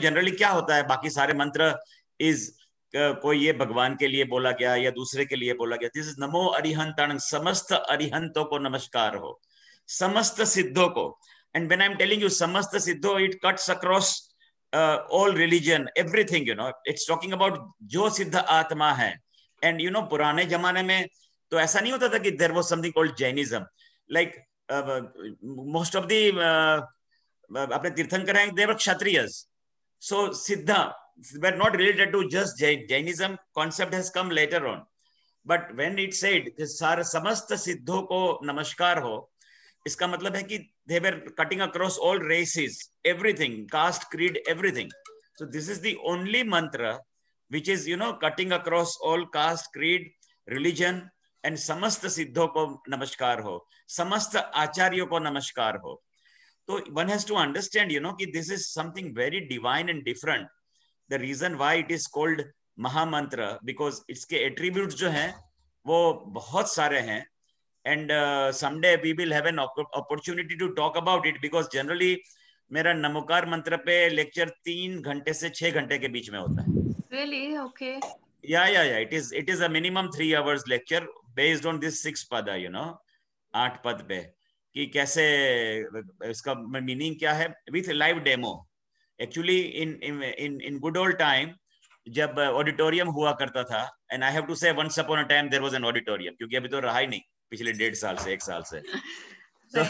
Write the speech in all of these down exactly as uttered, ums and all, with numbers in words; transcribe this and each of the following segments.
Generally क्या होता है, बाकी सारे मंत्र इज कोई ये भगवान के लिए बोला गया या दूसरे के लिए बोला गया. दिस इज नमो अरिहंताणं, समस्त अरिहंतों को नमस्कार हो, समस्त सिद्धों को. And when I am telling you समस्त सिद्धों, it cuts across all religion, everything, you know. It's talking about जो सिद्ध आत्मा है. एंड यू नो पुराने जमाने में तो ऐसा नहीं होता था कि there was something called Jainism. Like most of the अपने तीर्थंकर हैं, दे वर क्षत्रियस. सो सिद्धा were not related to just Jain. Jainism concept has come later on. But when it said सारे समस्त सिद्धों को नमस्कार हो, इसका मतलब है कि they were cutting across all races, everything, caste, creed, everything. So this is the only mantra which is, you know, cutting across all caste, creed, religion, and समस्त सिद्धों को नमस्कार हो, समस्त आचार्यों को नमस्कार हो. So one has to understand, you know, कि this is something very divine and different. The reason why it is called महामंत्र, because इसके attributes जो हैं वो बहुत सारे हैं. And uh, someday we will have an opportunity to talk about it, because generally मेरा नमोकार मंत्र पे लेक्चर तीन घंटे से छह घंटे के बीच में होता है. Really? Okay. Yeah, yeah, yeah. It is it is a minimum three hours lecture based on this six pada, you know, आठ पद पे कि कैसे इसका मीनिंग क्या है, with live demo. Actually, in in in in good old time, जब auditorium हुआ करता था, and I have to say once upon a time there was an auditorium, क्योंकि अभी तो रहा ही नहीं पिछले डेढ़ साल से, एक साल से. So,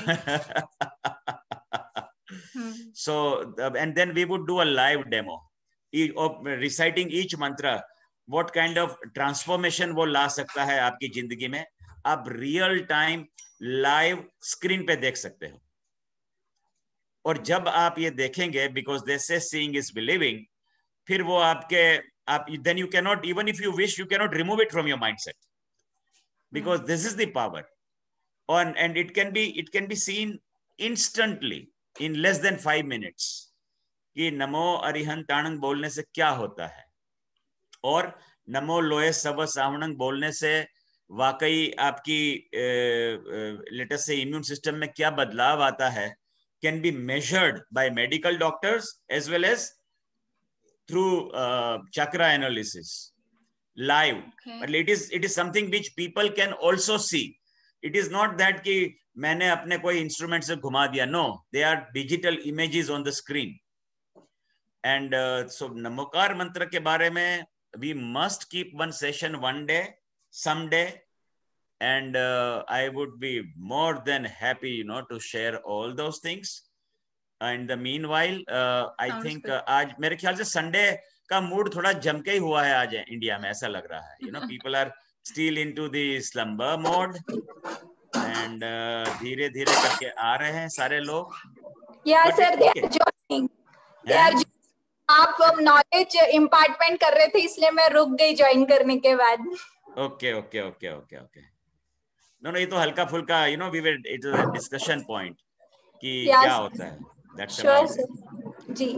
so and then we would do a live demo of reciting each mantra. What kind of transformation वो ला सकता है आपकी जिंदगी में, आप रियल टाइम लाइव स्क्रीन पे देख सकते हो. और जब आप ये देखेंगे, बिकॉज दे से सीइंग इज बिलीविंग, फिर वो आपके आप then you can not, even if you wish, you can not remove it from your mindset, because this is the power. और and it can be it can be seen instantly in less than five minutes कि नमो अरिहंताणं बोलने से क्या होता है, और नमो लोए सव सावणं बोलने से वाकई आपकी लेटेस्ट से इम्यून सिस्टम में क्या बदलाव आता है, can be measured by medical doctors as well as through uh, chakra analysis live. Okay. But it is it is something which people can also see. It is not that कि मैंने अपने कोई instrument से घुमा दिया. No, they are digital images on the screen. And uh, so Namokar मंत्र के बारे में we must keep one session one day, someday. And uh, I would be more than happy, you know, to share all those things. In the meanwhile, uh, I Sounds think uh, आज मेरे ख्याल से Sunday का mood थोड़ा जमके ही हुआ है आज इंडिया में, ऐसा लग रहा है. You know, people are still into the slumber mode, and uh, धीरे धीरे करके आ रहे हैं सारे लोग. Yeah, But sir, they okay. are joining. They are joining. आप नॉलेज इम्पार्टमेंट कर रहे थे, इसलिए मैं रुक गई ज्वाइन करने के बाद. Okay okay okay okay okay no no ये तो हल्का फुल्का, you know, we were it was a discussion point कि क्या होता है. दैट्स sure, जी.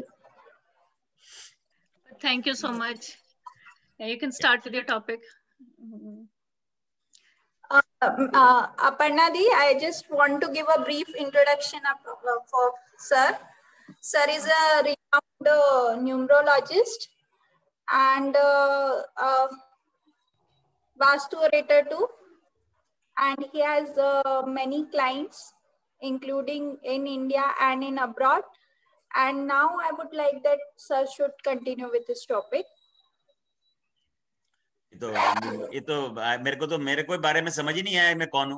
Thank you so much. Yeah, you can start with your topic. Uh, uh, Aparna di, I just want to give a brief introduction of, uh, for sir. Sir is a renowned uh, numerologist and uh, uh, Vastu orator too, and he has uh, many clients, including in India and in abroad. And now I would like that sir should continue with this topic. तो ये तो मेरे को तो मेरे को बारे में समझ ही नहीं आया मैं कौन हूँ.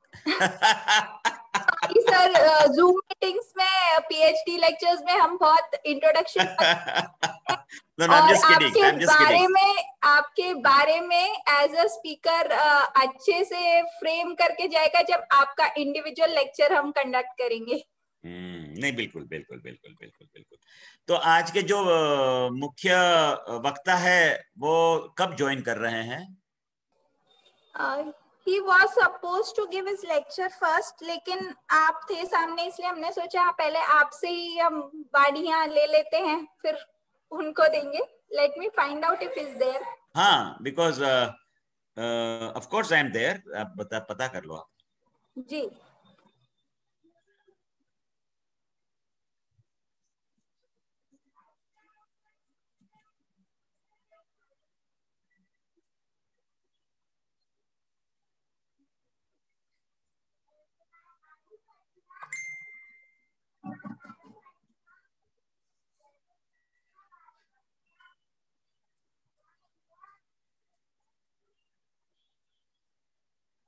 सर जूम मीटिंग्स में, पीएचडी लेक्चर्स में हम बहुत इंट्रोडक्शन no, no, और आपके बारे kidding. में आपके बारे में एज अ स्पीकर अच्छे से फ्रेम करके जाएगा जब आपका इंडिविजुअल लेक्चर हम कंडक्ट करेंगे. हम्म नहीं, बिल्कुल बिल्कुल बिल्कुल बिल्कुल बिल्कुल. तो आज के जो मुख्य वक्ता है वो कब ज्वाइन कर रहे हैं? uh, He was supposed to give his lecture first, लेकिन आप थे सामने इसलिए हमने सोचा पहले आपसे ही हम वाड़ियां ले लेते हैं, फिर उनको देंगे. Let me find out if he's there. हाँ, because uh, uh, of course I am there. आप बता पता कर लो आप. जी.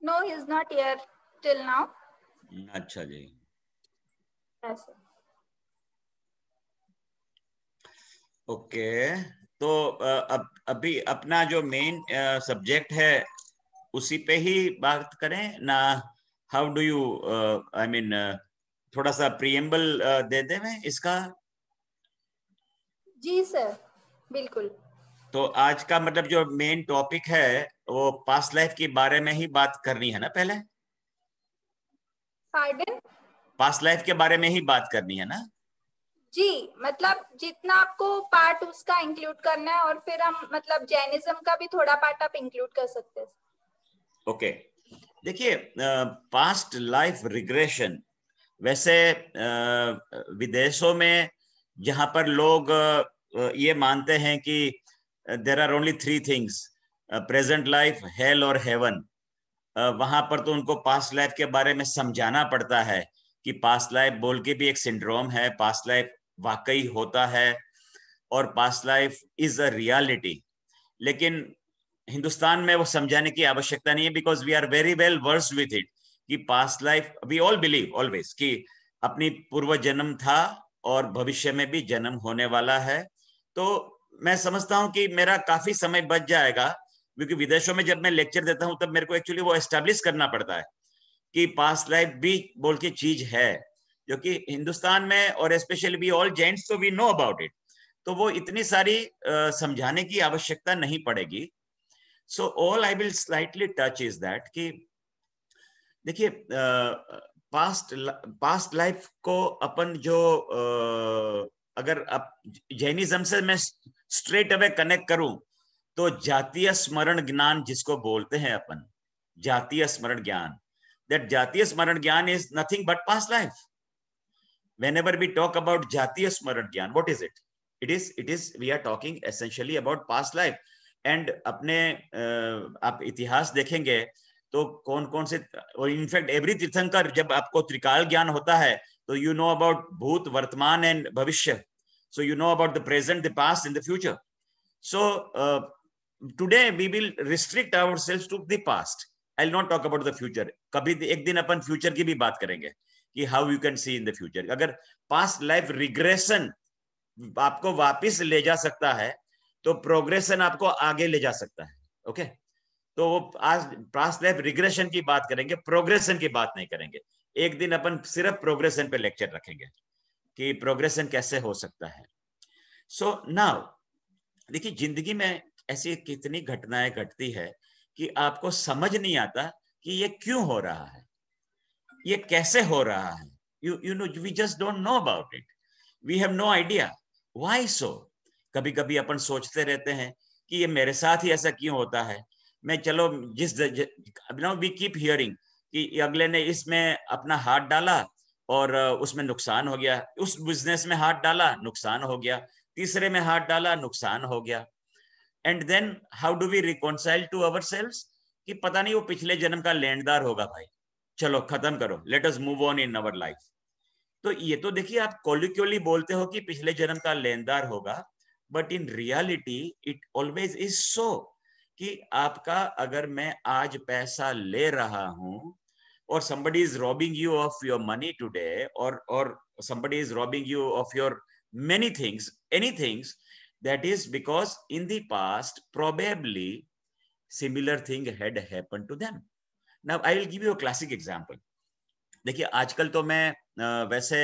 No, he is not here till now. अच्छा जी. Yes, sir. Okay okay. तो अब अभी अपना जो मेन सब्जेक्ट है उसी पे ही बात करें ना. How do you I mean थोड़ा सा प्रीएम्बल दे दे मैं इसका. जी सर, बिल्कुल. तो आज का मतलब जो मेन टॉपिक है वो पास्ट लाइफ के बारे में ही बात करनी है ना. पहले पार्डन. पास्ट लाइफ के बारे में ही बात करनी है ना. जी, मतलब जितना आपको पार्ट उसका इंक्लूड करना है और फिर हम मतलब जैनिज्म का भी थोड़ा पार्ट आप इंक्लूड कर सकते हैं. Okay okay. देखिए पास्ट लाइफ रिग्रेशन वैसे uh, विदेशों में जहां पर लोग uh, ये मानते हैं कि there are only three things, present life, hell और हेवन, वहां पर तो उनको पास्ट लाइफ के बारे में समझाना पड़ता है कि पास्ट लाइफ बोल के भी एक सिंड्रोम है, पास्ट लाइफ वाकई होता है और past life is a reality. लेकिन हिंदुस्तान में वो समझाने की आवश्यकता नहीं है because we are very well versed with it कि past life, we all believe always कि अपनी पूर्व जन्म था और भविष्य में भी जन्म होने वाला है. तो मैं समझता हूं कि मेरा काफी समय बच जाएगा क्योंकि विदेशों में जब मैं लेक्चर देता हूं तब मेरे को एक्चुअली वो एस्टेब्लिश करना पड़ता है कि पास्ट लाइफ भी बोल के चीज है, जो कि हिंदुस्तान में और स्पेशली वी ऑल जेंट्स तो वी नो अबाउट इट. तो वो इतनी सारी uh, समझाने की आवश्यकता नहीं पड़ेगी. So all I will slightly touch is that कि देखिए पास्ट पास्ट लाइफ को अपन जो uh, अगर आप जैनिज्म से मैं स्ट्रेट अवे कनेक्ट करूं तो जातीय स्मरण ज्ञान जिसको बोलते हैं अपन, जातीय स्मरण ज्ञान, that जातीय स्मरण ज्ञान is nothing but past life. Whenever we talk about जातीय स्मरण ज्ञान, what is it? It is it is we are talking essentially about past life. And अपने आप इतिहास देखेंगे तो कौन कौन से, और इनफैक्ट एवरी तीर्थंकर जब आपको त्रिकाल ज्ञान होता है तो यू नो अबाउट भूत, वर्तमान एंड भविष्य. So you know about the present, the past and the future. So today we will restrict ourselves to the past. I will not talk about the future. कभी एक दिन अपन future की भी बात करेंगे कि how you can see in the future. अगर past life regression आपको वापिस ले जा सकता है तो प्रोग्रेशन आपको आगे ले जा सकता है. Okay okay? तो वो आज पास्ट लाइफ रिग्रेशन की बात करेंगे, प्रोग्रेशन की बात नहीं करेंगे. एक दिन अपन सिर्फ प्रोग्रेशन पे लेक्चर रखेंगे कि प्रोग्रेशन कैसे हो सकता है. सो so, नाउ देखिए जिंदगी में ऐसी कितनी घटनाएं घटती है कि आपको समझ नहीं आता कि ये क्यों हो रहा है, ये कैसे हो रहा है. You you know we just don't know about it. We have no idea why so. कभी कभी अपन सोचते रहते हैं कि ये मेरे साथ ही ऐसा क्यों होता है. मैं चलो जिस नाउ वी कीप हियरिंग कि अगले ने इसमें अपना हाथ डाला और उसमें नुकसान हो गया, उस बिजनेस में हाथ डाला नुकसान हो गया, तीसरे में हाथ डाला नुकसान हो गया. And then how do we reconcile to ourselves कि पता नहीं वो पिछले जन्म का लेनदार होगा भाई, चलो खत्म करो, let us move on in our life. तो ये तो देखिए आप कॉलिक्युअली बोलते हो कि पिछले जन्म का लेनदार होगा, but in reality it always is so कि आपका अगर मैं आज पैसा ले रहा हूं और somebody is robbing you of your money today or or somebody is robbing you of your many things, any things, that is because in the past probably similar thing had happened to them. Now I will give you a classic example. देखिए आजकल तो मैं वैसे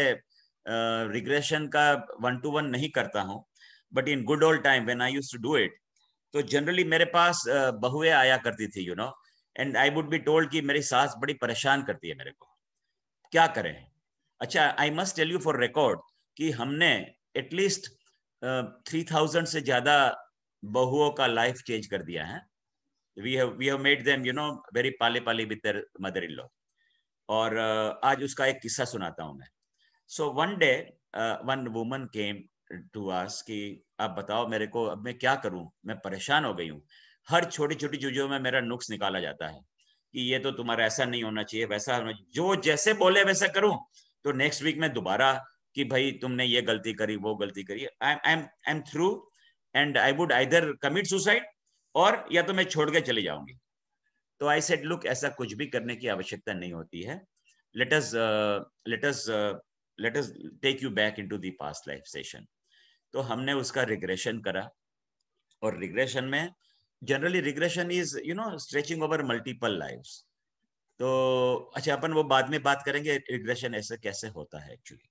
regression का one two one नहीं करता हूं, but in good old time when I used to do it, तो जनरली मेरे पास बहुएं आया करती थी, you know, and I would be told कि मेरी सास बड़ी परेशान करती है मेरे को, क्या करें. अच्छा, I must tell you for record कि हमने एटलीस्ट थ्री थाउजेंड से ज्यादा बहुओं का लाइफ चेंज कर दिया है. We have we have made them you know very pally pally with their mother in law. और uh, आज उसका एक किस्सा सुनाता हूं मैं. So one day one woman came to us कि आप बताओ मेरे को अब मैं क्या करूं, मैं परेशान हो गई हूं, हर छोटी छोटी चीजों में मेरा नुक्स निकाला जाता है कि ये तो तुम्हारा ऐसा नहीं होना चाहिए, वैसा होना चाहिए, जो जैसे बोले वैसा करूं तो नेक्स्ट वीक में दोबारा कि भाई तुमने ये गलती करी, वो गलती करी. I am I am through and I would either commit suicide और या तो मैं छोड़ के चली जाऊंगी. तो आई सेड लुक, ऐसा कुछ भी करने की आवश्यकता नहीं होती है, let us let us let us take you back into the past life session. तो हमने उसका रिग्रेशन करा, और रिग्रेशन में generally regression is you know stretching over multiple lives. तो अच्छा, अपन वो बाद में बात करेंगे रिग्रेशन ऐसे कैसे होता है actually.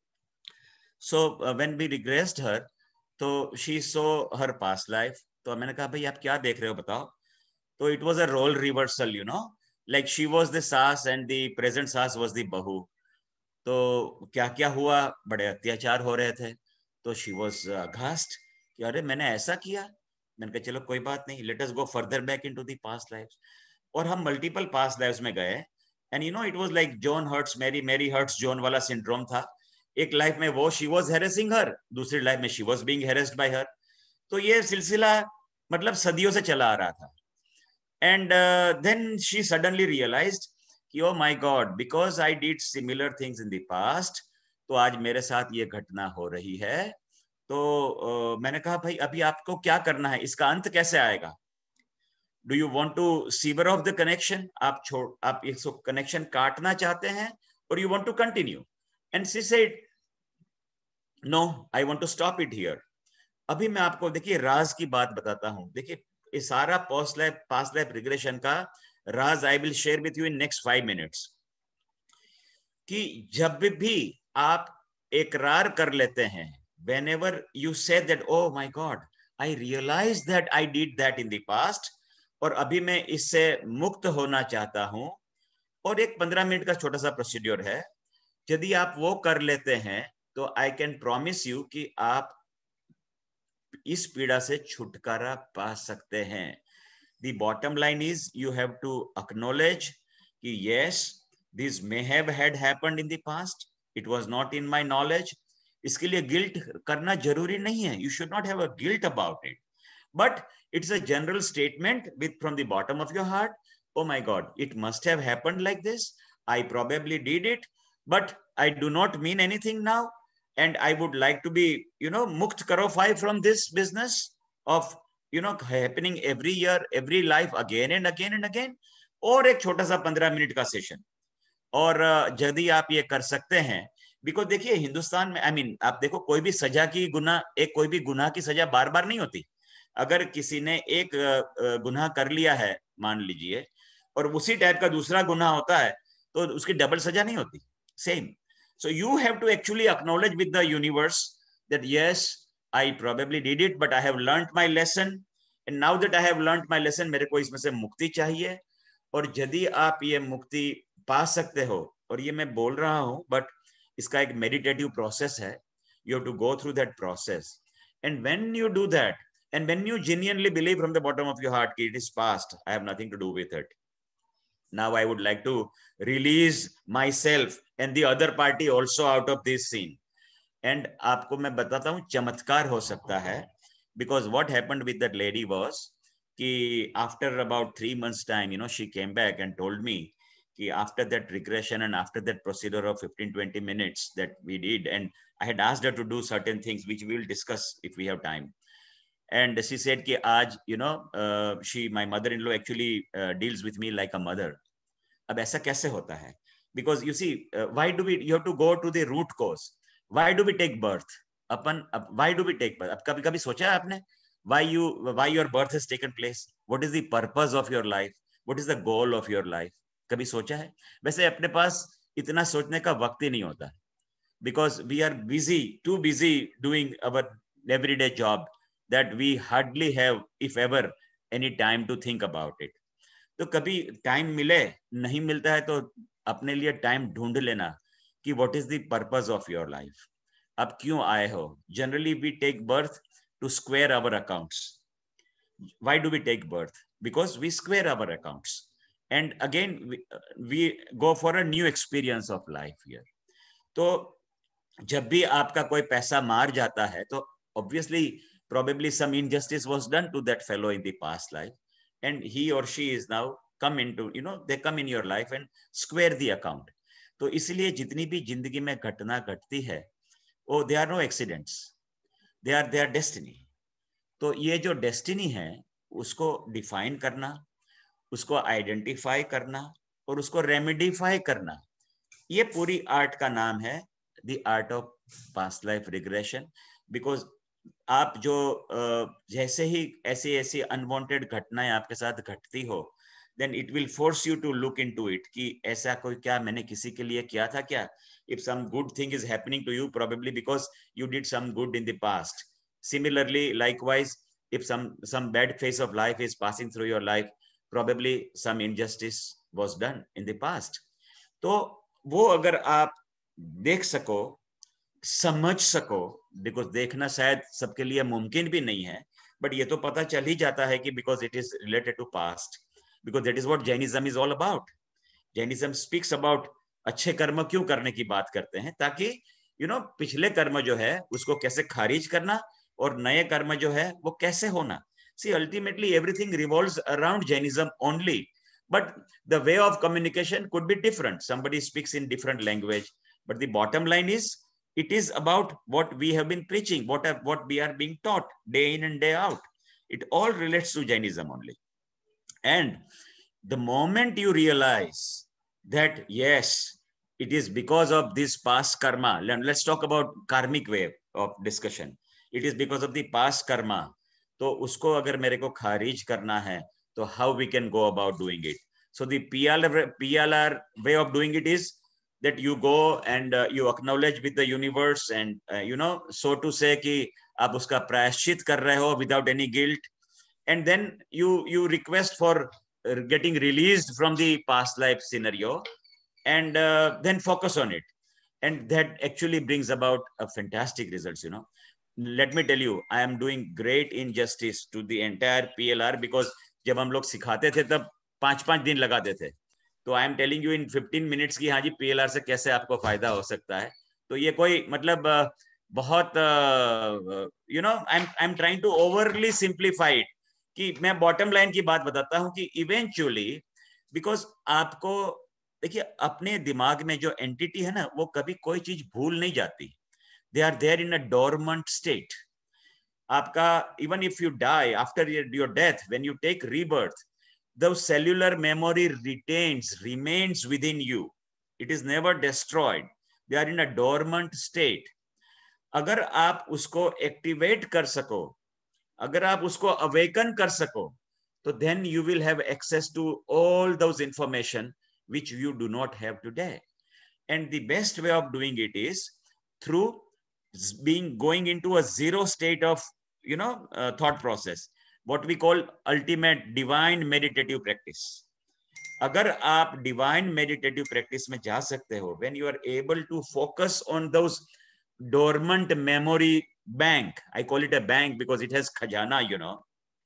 So when we regressed her, तो she saw her past life. तो मैंने कहा भाई आप क्या देख रहे हो बताओ। तो it was a role reversal, you know, like she was the सास एंड द प्रेजेंट सास वाज द बहू। तो क्या क्या हुआ, बड़े अत्याचार हो रहे थे। तो शी वाज घास्ट कि अरे मैंने ऐसा किया। मैंने कहा चलो कोई बात नहीं, let us go further back into the past lives. और हम मल्टीपल पास्ट लाइव्स में गए, and you know it was like John hurts Mary, Mary hurts John वाला सिंड्रोम था। एक लाइफ में वो शी वाज हैरेसिंग हर, दूसरी लाइफ में she was being harassed by her. तो ये सिलसिला मतलब सदियों से चला आ रहा था। And then she suddenly realised कि oh my God, because I did similar things in the past, तो आज मेरे साथ ये घटना हो रही है। तो uh, मैंने कहा भाई अभी आपको क्या करना है, इसका अंत कैसे आएगा? Do you want to sever off the connection? आप छोड़ आप इसको कनेक्शन काटना चाहते हैं, और you want to continue? And she said no, I want to stop it here. अभी मैं आपको देखिए राज की बात बताता हूं। देखिए ये सारा post life past life regression का राज I will share with you in next five minutes. कि जब भी आप इकरार कर लेते हैं, whenever you say that oh my god I realized that I did that in the past, और अभी मैं इससे मुक्त होना चाहता हूं, और एक पंद्रह मिनट का छोटा सा प्रोसीड्योर है, यदि आप वो कर लेते हैं तो आई कैन प्रॉमिस यू कि आप इस पीड़ा से छुटकारा पा सकते हैं। The bottom line is you have to acknowledge कि yes, this may have had happened in the past, it was not in my knowledge. इसके लिए गिल्ट करना जरूरी नहीं है, you should not have a guilt about it, but it's a general statement with from the bottom of your heart, oh my god, it must have happened like this, I probably did it, but I do not mean anything now, and I would like to be, you know, mukt karo fai from this business of you know happening every year, every life again and again and again. और एक छोटा सा पंद्रह minute का session. और यदि आप ये कर सकते हैं, बिकॉज देखिए हिंदुस्तान में आई I मीन mean, आप देखो कोई भी सजा की गुनाह एक कोई भी गुनाह की सजा बार बार नहीं होती। अगर किसी ने एक गुनाह कर लिया है मान लीजिए, और उसी टाइप का दूसरा गुनाह होता है, तो उसकी डबल सजा नहीं होती, same. So you have to actually acknowledge with the universe that yes, I probably did it, but I have learned my lesson, and now that I have learned my lesson, मेरे को इसमें से मुक्ति चाहिए। और यदि आप ये मुक्ति पा सकते हो, और ये मैं बोल रहा हूँ बट इसका एक मेडिटेटिव प्रोसेस है, you have to go through that process, and when you do that, and when you genuinely believe from the bottom of your heart that it is past, I have nothing to do with it, now I would like to release myself and the other party also out of this scene. And आपको मैं बताता हूँ चमत्कार हो सकता है, because what happened with that lady was कि after about three months time, you know, she came back and told me कि after that regression and after that procedure of fifteen to twenty minutes that we did, and I had asked her to do certain things which we will discuss if we have time. And she said कि आज you know uh, she my mother-in-law actually uh, deals with me like a mother. अब ऐसा कैसे होता है? Because you see uh, why do we you have to go to the root cause. Why do we take birth? Upon why do we take birth? अब कभी कभी सोचा है आपने why you why your birth has taken place? What is the purpose of your life? What is the goal of your life? कभी सोचा है? वैसे अपने पास इतना सोचने का वक्त ही नहीं होता, because we are busy too busy doing our everyday job that we hardly have if ever any time to think about it. तो कभी टाइम मिले, नहीं मिलता है तो अपने लिए टाइम ढूंढ लेना कि what is the purpose of your life, आप क्यों आए हो। Generally we take birth to square our accounts. Why do we take birth? Because we square our accounts, and again we go for a new experience of life here. तो जब भी आपका कोई पैसा मार जाता है तो obviously probably some injustice was done to that fellow in the past life, and he or she is now come into, you know, they come in your life and square the account. तो इसलिए जितनी भी जिंदगी में घटना घटती है, वो they are no accidents, they are they are destiny. तो ये जो डेस्टिनी है उसको डिफाइन करना, उसको आइडेंटिफाई करना और उसको रेमेडिफाई करना, ये पूरी आर्ट का नाम है the art of past life regression. Because आप जो जैसे ही ऐसी ऐसी अनवांटेड घटनाएं आपके साथ घटती हो, then it will force you to look into it कि ऐसा कोई क्या मैंने किसी के लिए किया था क्या। If some good thing is happening to you, probably because you did some good in the past. Similarly, likewise, if some some bad phase of life is passing through your life, probably some injustice was done in the past. तो वो अगर आप देख सको, समझ सको, because देखना शायद सबके लिए मुमकिन भी नहीं है, बट ये तो पता चल ही जाता है कि because it is related to past, because that is what Jainism is all about. Jainism speaks about अच्छे कर्म क्यों करने की बात करते हैं, ताकि यू you नो know, पिछले कर्म जो है उसको कैसे खारिज करना और नए कर्म जो है वो कैसे होना। See, ultimately everything revolves around Jainism only, but the way of communication could be different. Somebody speaks in different language, but the bottom line is it is about what we have been preaching, what are, what we are being taught day in and day out. It all relates to Jainism only. And the moment you realize that, yes, it is because of this past karma, let's talk about karmic way of discussion. It is because of the past karma. तो उसको अगर मेरे को खारिज करना है, तो how we can go about doing it? So the P L R, P L R way of doing it is that you go and uh, you acknowledge with the universe and uh, you know, so to say कि आप उसका प्रायश्चित कर रहे हो without any guilt. And then you you request for getting released from the past life scenario, and uh, then focus on it, and that actually brings about a fantastic results. You know, let me tell you, I am doing great injustice to the entire P L R, because जब हम लोग सिखाते थे तब पांच पांच दिन लगाते थे, तो I am telling you in fifteen minutes की हाँ जी P L R से कैसे आपको फायदा हो सकता है। तो ये कोई मतलब बहुत you know I am I am trying to overly simplify it, कि मैं बॉटम लाइन की बात बताता हूं कि इवेंचुअली, बिकॉज आपको देखिए अपने दिमाग में जो एंटिटी है ना, वो कभी कोई चीज भूल नहीं जाती। They are there in a dormant state. आपका even if you die after your death, when you take rebirth, the cellular memory retains remains within you, it is never destroyed, they are in a dormant state. अगर आप उसको activate कर सको, अगर आप उसको awaken कर सको, तो then you will have access to all those information which you do not have today. And the best way of doing it is through being going into a zero state of you know uh, thought process, what we call ultimate divine meditative practice. अगर आप divine meditative practice में जा सकते हो, when you are able to focus on those dormant memory bank, I call it a bank because it has khajana, you know.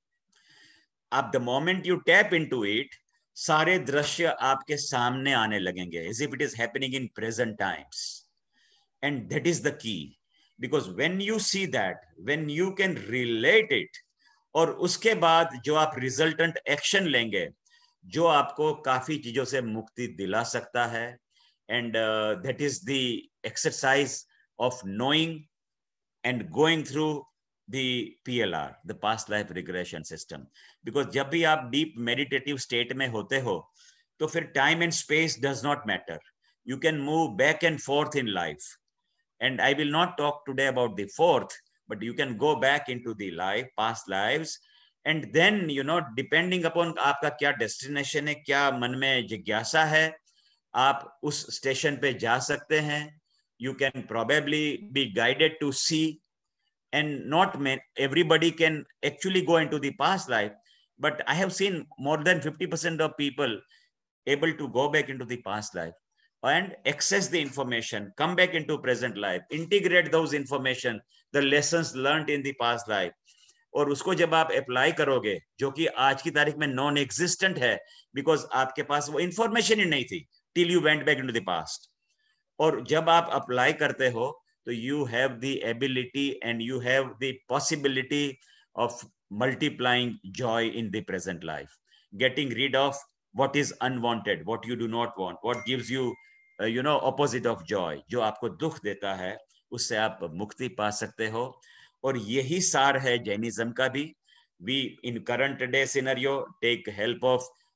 At the moment you tap into it, सारे दृश्य आपके सामने आने लगेंगे, as if it is happening in present times. And that is the key, because when you see that, when you can relate it, और उसके बाद जो आप resultant action लेंगे, जो आपको काफी चीजों से मुक्ति दिला सकता है, and uh, that is the exercise of knowing and going through the P L R, the past life regression system. Because जब भी आप deep meditative state में होते हो, तो फिर time and space does not matter. You can move back and forth in life. And I will not talk today about the fourth, but you can go back into the life, past lives, and then, you know, depending upon आपका क्या destination है, क्या मन में जिज्ञासा है, आप उस station पे जा सकते हैं. You can probably be guided to see, and not everybody can actually go into the past life, but I have seen more than fifty percent of people able to go back into the past life and access the information, come back into present life, integrate those information, the lessons learned in the past life, और उसको जब आप apply करोगे, जो कि आज की तारीख में नॉन एग्जिस्टेंट है, बिकॉज आपके पास वो इंफॉर्मेशन ही नहीं थी till you went back into the past. और जब आप अप्लाई करते हो, तो you have the ability and you have the possibility of multiplying joy in the present life, getting rid of what is unwanted, what you do not want, what gives you uh, you know opposite of joy, जो आपको दुख देता है, उससे आप मुक्ति पा सकते हो. और यही सार है जैनिज्म का भी. We in current day scenario take help of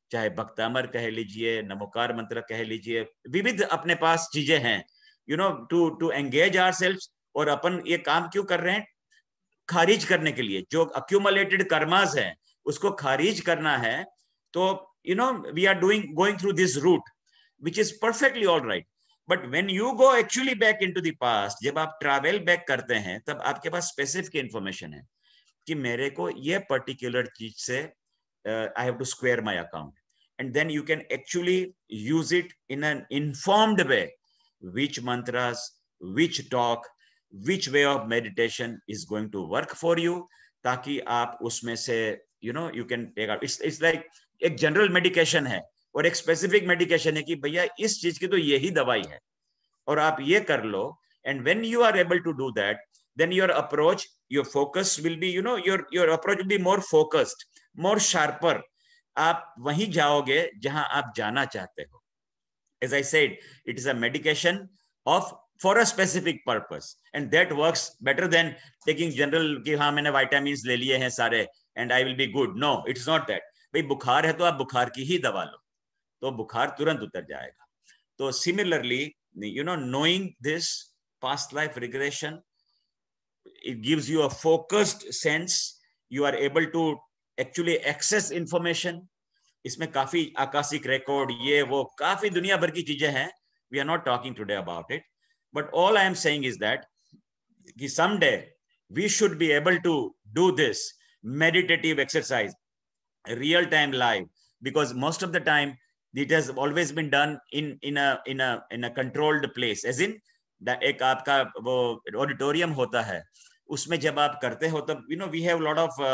चाहे भक्तामर कह लीजिए, नमोकार मंत्र कह लीजिए, विविध अपने पास चीजें हैं, you know, to to engage ourselves. और अपन ये काम क्यों कर रहे हैं? खारिज करने के लिए, जो अक्यूमुलेटेड कर्मास है उसको खारिज करना है। तो you know we are doing going through this route which is perfectly all right. But when you go actually back into the past, जब आप ट्रैवल बैक करते हैं, तब आपके पास स्पेसिफिक इंफॉर्मेशन है कि मेरे को ये पर्टिकुलर चीज से I have to square my account, and then you can actually use it in an informed way, which mantras, which talk, which way of meditation is going to work for you, ताकि आप उसमें से you know you can take out. It's it's like एक general medication है और एक specific medication है कि भैया इस चीज की तो यही दवाई है और आप ये कर लो. And when you are able to do that, then your approach, your focus will be, you know, your your approach will be more focused, more sharper. आप वहीं जाओगे जहां आप जाना चाहते हो. As I said, it is a medication of for a specific purpose, and that works better than taking general कि हाँ मैंने vitamins ले लिए हैं सारे and I will be good. No, it's not that. भाई बुखार है तो आप बुखार की ही दवा लो, तो बुखार तुरंत उतर जाएगा. तो similarly, you know, knowing this past life regression, it gives you a focused sense. You are able to actually access information. इसमें काफी आकाशिक रिकॉर्ड, ये वो काफी दुनिया भर की चीजें हैं. We are not talking today about it, but all I am saying is that कि someday we should be able to do this meditative exercise real time live, because most of the time it has always been done in in a in a in a controlled place, as in एक आपका वो auditorium होता है, उसमें जब आप करते हो तब you know we have lot of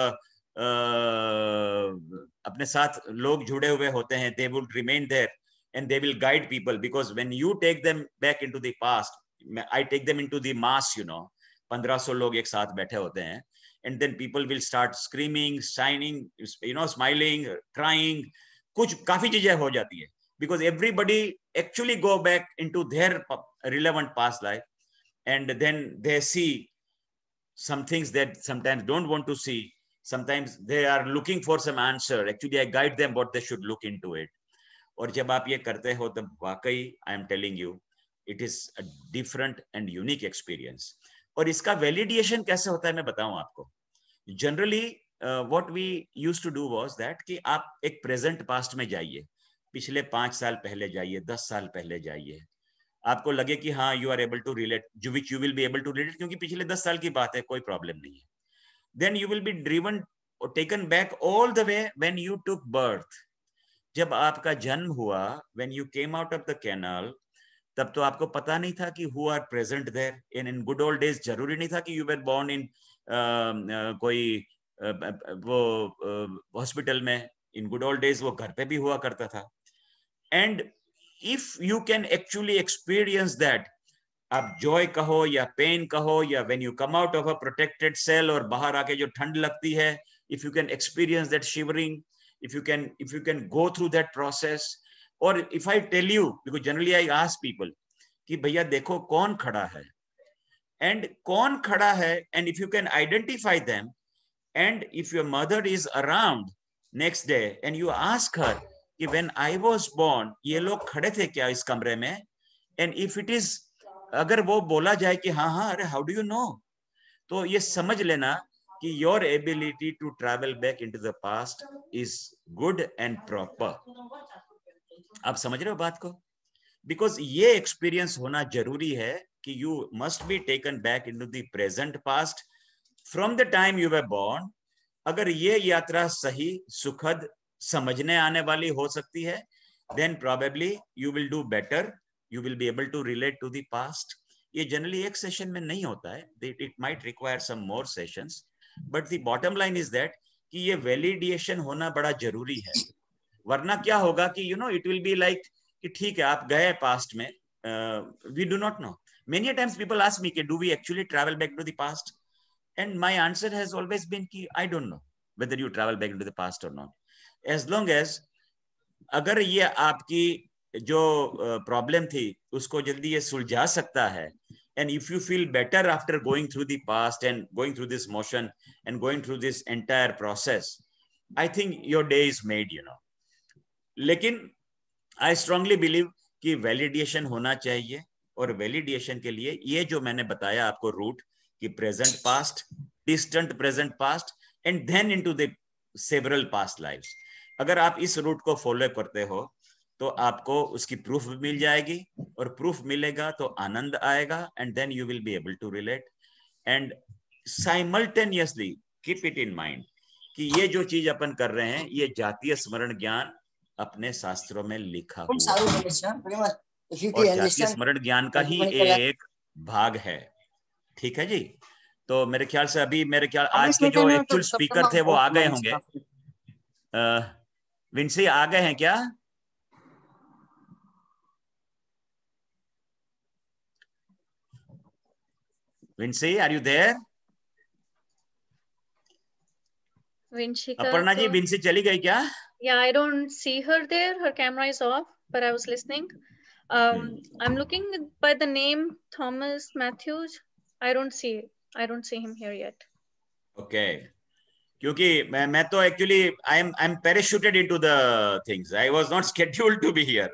अपने साथ लोग जुड़े हुए होते हैं. they will remain there and they will guide people, because when you take them back into the past, I take them into the mass, you know, पंद्रह सौ लोग एक साथ बैठे होते हैं, and then people will start screaming, shining, you know, smiling, crying, कुछ काफी चीजें हो जाती है, because everybody actually go back into their relevant past life, and then they see some things that sometimes don't want to see. Sometimes they are looking for some answer. Actually, I guide them what they should look into it. और जब आप ये करते हो तब वाकई I am telling you, it is a different and unique experience. और इसका validation कैसे होता है मैं बताऊं आपको. Generally, uh, what we used to do was that कि आप एक present past में जाइए, पिछले पांच साल पहले जाइए, दस साल पहले जाइए, आपको लगे कि हाँ you are able to relate, which you will be able to relate, क्योंकि पिछले दस साल की बात है, कोई प्रॉब्लम नहीं है. Then you will be driven or taken back all the way when you took birth. जब आपका जन्म हुआ, when you came out of the canal, तब तो आपको पता नहीं था कि who are present there. in in good old days जरूरी नहीं था कि you were born in uh, uh, कोई uh, वो हॉस्पिटल uh, में. in good old days वो घर पे भी हुआ करता था. and if you can actually experience that, आप जॉय कहो या पेन कहो, या when you come out of a protected cell और बाहर आके जो ठंड लगती है, if you can experience that shivering, if you can if you can go through that process, or if I tell you, because generally I ask people कि भैया देखो कौन खड़ा है, and कौन खड़ा है, and if you can identify them, and if your mother is around next day and you ask her कि when I was born ये लोग खड़े थे क्या इस कमरे में, and if it is, अगर वो बोला जाए कि हाँ हाँ अरे हाउ डू यू नो, तो ये समझ लेना कि your ability to travel back into the past is good and proper. आप समझ रहे हो बात को? बिकॉज ये एक्सपीरियंस होना जरूरी है कि you must be taken back into the present past from the time you were born. अगर ये यात्रा सही, सुखद, समझने आने वाली हो सकती है, then probably you will do better. You will be able to relate to the past. ये generally एक session में नहीं होता है. It might require some more sessions. But the bottom line is that कि ये validation होना बड़ा जरूरी है. वरना क्या होगा कि you know it will be like कि ठीक है आप गए past में. Uh, we do not know. Many times people ask me कि do we actually travel back to the past? And my answer has always been कि I don't know whether you travel back into the past or not. As long as अगर ये आपकी जो problem uh, थी उसको जल्दी ये सुलझा सकता है, and if you feel better after going through the past and going through this motion and going through this entire process, I think your day is made, you know. लेकिन I strongly believe कि validation होना चाहिए, और validation के लिए ये जो मैंने बताया आपको रूट कि present past, distant present past and then into the several past lives, अगर आप इस रूट को फॉलो करते हो तो आपको उसकी प्रूफ मिल जाएगी, और प्रूफ मिलेगा तो आनंद आएगा, and then you will be able to relate and simultaneously keep it in mind कि ये जो चीज अपन कर रहे हैं ये जातीय स्मरण ज्ञान अपने शास्त्रों में लिखा हुआ है, और जातीय स्मरण ज्ञान का ही एक भाग है। ठीक है जी। तो मेरे ख्याल से अभी मेरे ख्याल आज के जो एक्चुअल स्पीकर थे वो आ गए होंगे। विंसी आ गए हैं क्या? Vincy, are you there? Aparna ji, Vincy चली गई क्या? Yeah, I don't see her there. Her camera is off, but I was listening. Um, hmm. I'm looking by the name Thomas Matthews. I don't see it. I don't see him here yet. Okay. क्योंकि मैं मैं तो actually I am I am parachuted into the things. I was not scheduled to be here.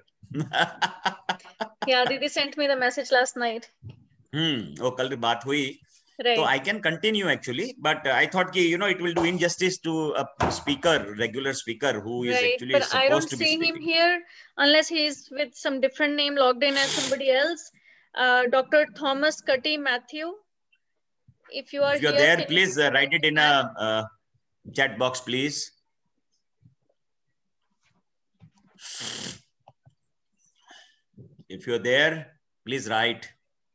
Yeah, Didi sent me the message last night. हम्म वो कल बात हुई. Right. So I can continue actually, but I thought कि you know it will do injustice to a speaker, regular speaker who is right. actually but supposed I don't to see be speaking. him here unless he is with some different name logged in as somebody else. Uh, Doctor Thomas Cutty Matthew. If you are if you're here, there, please uh, write it in a uh, chat box, please. If you're there, please write.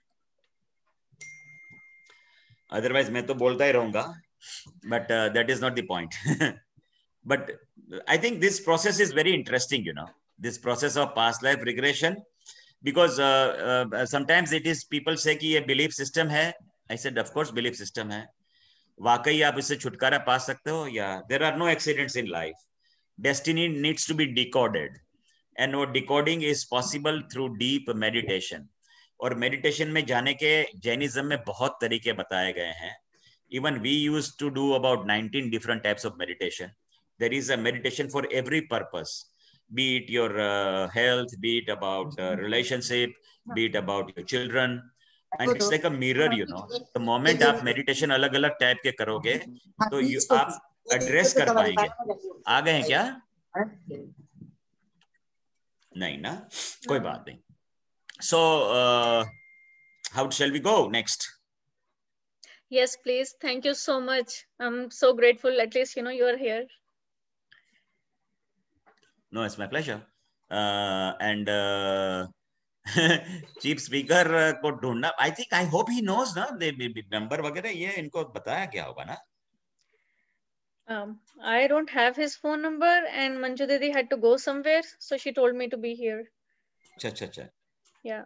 Otherwise मैं तो बोलता ही रहूंगा, but uh, that is not the point. But I think this process is very interesting, you know, this process of past life regression, because uh, uh, sometimes it is people say कि ये belief system है. I said of course belief system है. वाकई आप इससे छुटकारा पा सकते हो, या there are no accidents in life. Destiny needs to be decoded, and वो decoding is possible through deep meditation. और मेडिटेशन में जाने के जैनिज्म में बहुत तरीके बताए गए हैं. Even we used to do about nineteen different types of meditation. There is a meditation for every purpose, be it your uh, health, be it about uh, relationship, be it about your children, and it's like a mirror, you know. The moment आप meditation अलग अलग type के करोगे तो you, आप address कर पाएंगे. आ गए हैं क्या? नहीं ना, कोई बात नहीं. So, uh, how shall we go next? Yes, please. Thank you so much. I'm so grateful. At least, you know, you are here. No, it's my pleasure. Uh, and uh, chief speaker को ढूंढना. I think, I hope he knows ना, the number वगैरह ये इनको बताया क्या होगा ना? Um, I don't have his phone number, and Manju Didi had to go somewhere, so she told me to be here. अच्छा अच्छा अच्छा. Yeah.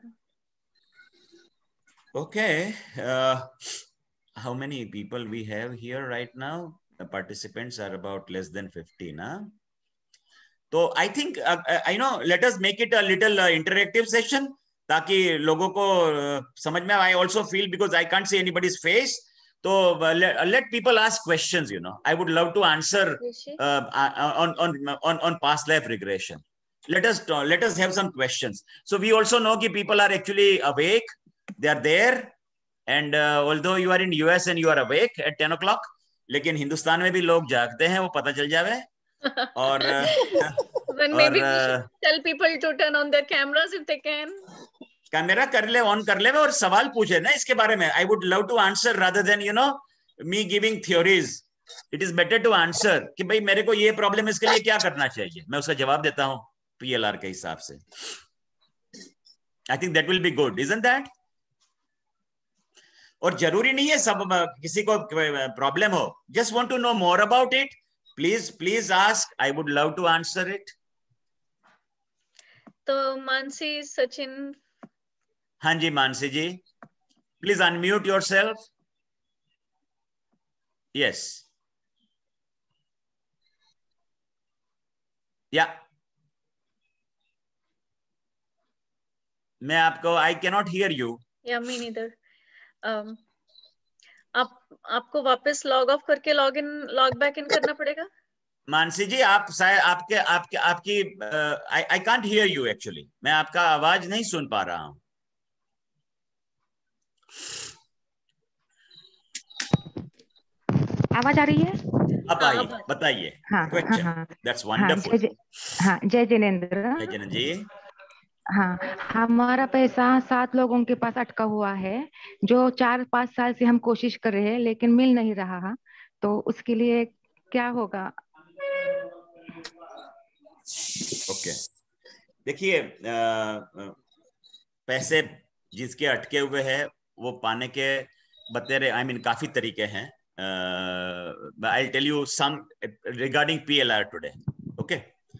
Okay. Uh, how many people we have here right now? The participants are about less than fifteen. Huh? So I think, uh, uh, you know, let us make it a little uh, interactive session, ताकि लोगों को uh, समझ में. I also feel, because I can't see anybody's face, so uh, let, uh, let people ask questions. You know, I would love to answer uh, on on on on past life regression. Let us uh, let us have some questions. So we also know that people are actually awake. They are there, and uh, although you are in U S and you are awake at ten o'clock, लेकिन हिंदुस्तान में भी लोग जागते हैं, वो पता चल जावे. और then maybe we should tell people to turn on their cameras if they can. Camera कर ले, ऑन कर ले, और सवाल पूछे ना इसके बारे में. I would love to answer rather than, you know, me giving theories. It is better to answer कि भाई मेरे को ये प्रॉब्लम, इसके लिए क्या करना चाहिए, मैं उसका जवाब देता हूँ P L R के हिसाब से. I think that will be good, isn't that? और जरूरी नहीं है सब किसी को प्रॉब्लम हो. Just want to know more about it. Please, please ask. I would love to answer it. तो मानसी सचिन. हाँ जी मानसी जी, please unmute yourself. Yes. Yeah. मैं आपको, I cannot hear you. Yeah, me neither. Um, आप आपको वापस लॉग ऑफ करके log in log back in करना पड़ेगा. मानसी जी, आप शायद आपके आपके आपकी I I can't hear you actually, मैं आपका आवाज नहीं सुन पा रहा हूं। आवाज आ रही है? अब आई, बताइए। हाँ हाँ क्वेश्चन, हाँ दैट्स हाँ वंडरफुल। जय हाँ जय जिनेन्द्र। जय जिनेन्द्र जी। हाँ, हमारा पैसा सात लोगों के पास अटका हुआ है, जो चार पाँच साल से हम कोशिश कर रहे हैं लेकिन मिल नहीं रहा, तो उसके लिए क्या होगा? ओके, देखिए, पैसे जिसके अटके हुए हैं वो पाने के बतेरे आई मीन काफी तरीके हैं। I tell you some regarding PLR today. Okay,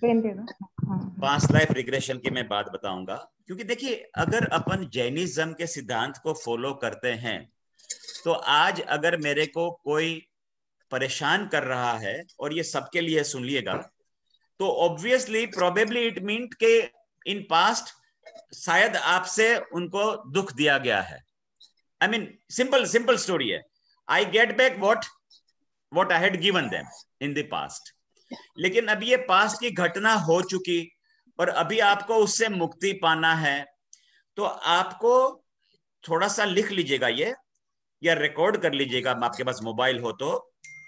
past life regression की मैं बात बताऊंगा, क्योंकि देखिए अगर अपन जैनिज्म के सिद्धांत को फॉलो करते हैं तो आज अगर मेरे को कोई परेशान कर रहा है, और ये सबके लिए सुनिएगा, तो ऑब्वियसली प्रोबेबली इट मीन के इन पास्ट शायद आपसे उनको दुख दिया गया है। I mean simple simple story है, I get back what what I had given them in the past. लेकिन अब ये पास्ट की घटना हो चुकी और अभी आपको उससे मुक्ति पाना है, तो आपको थोड़ा सा लिख लीजिएगा ये, या रिकॉर्ड कर लीजिएगा, आपके पास मोबाइल हो तो,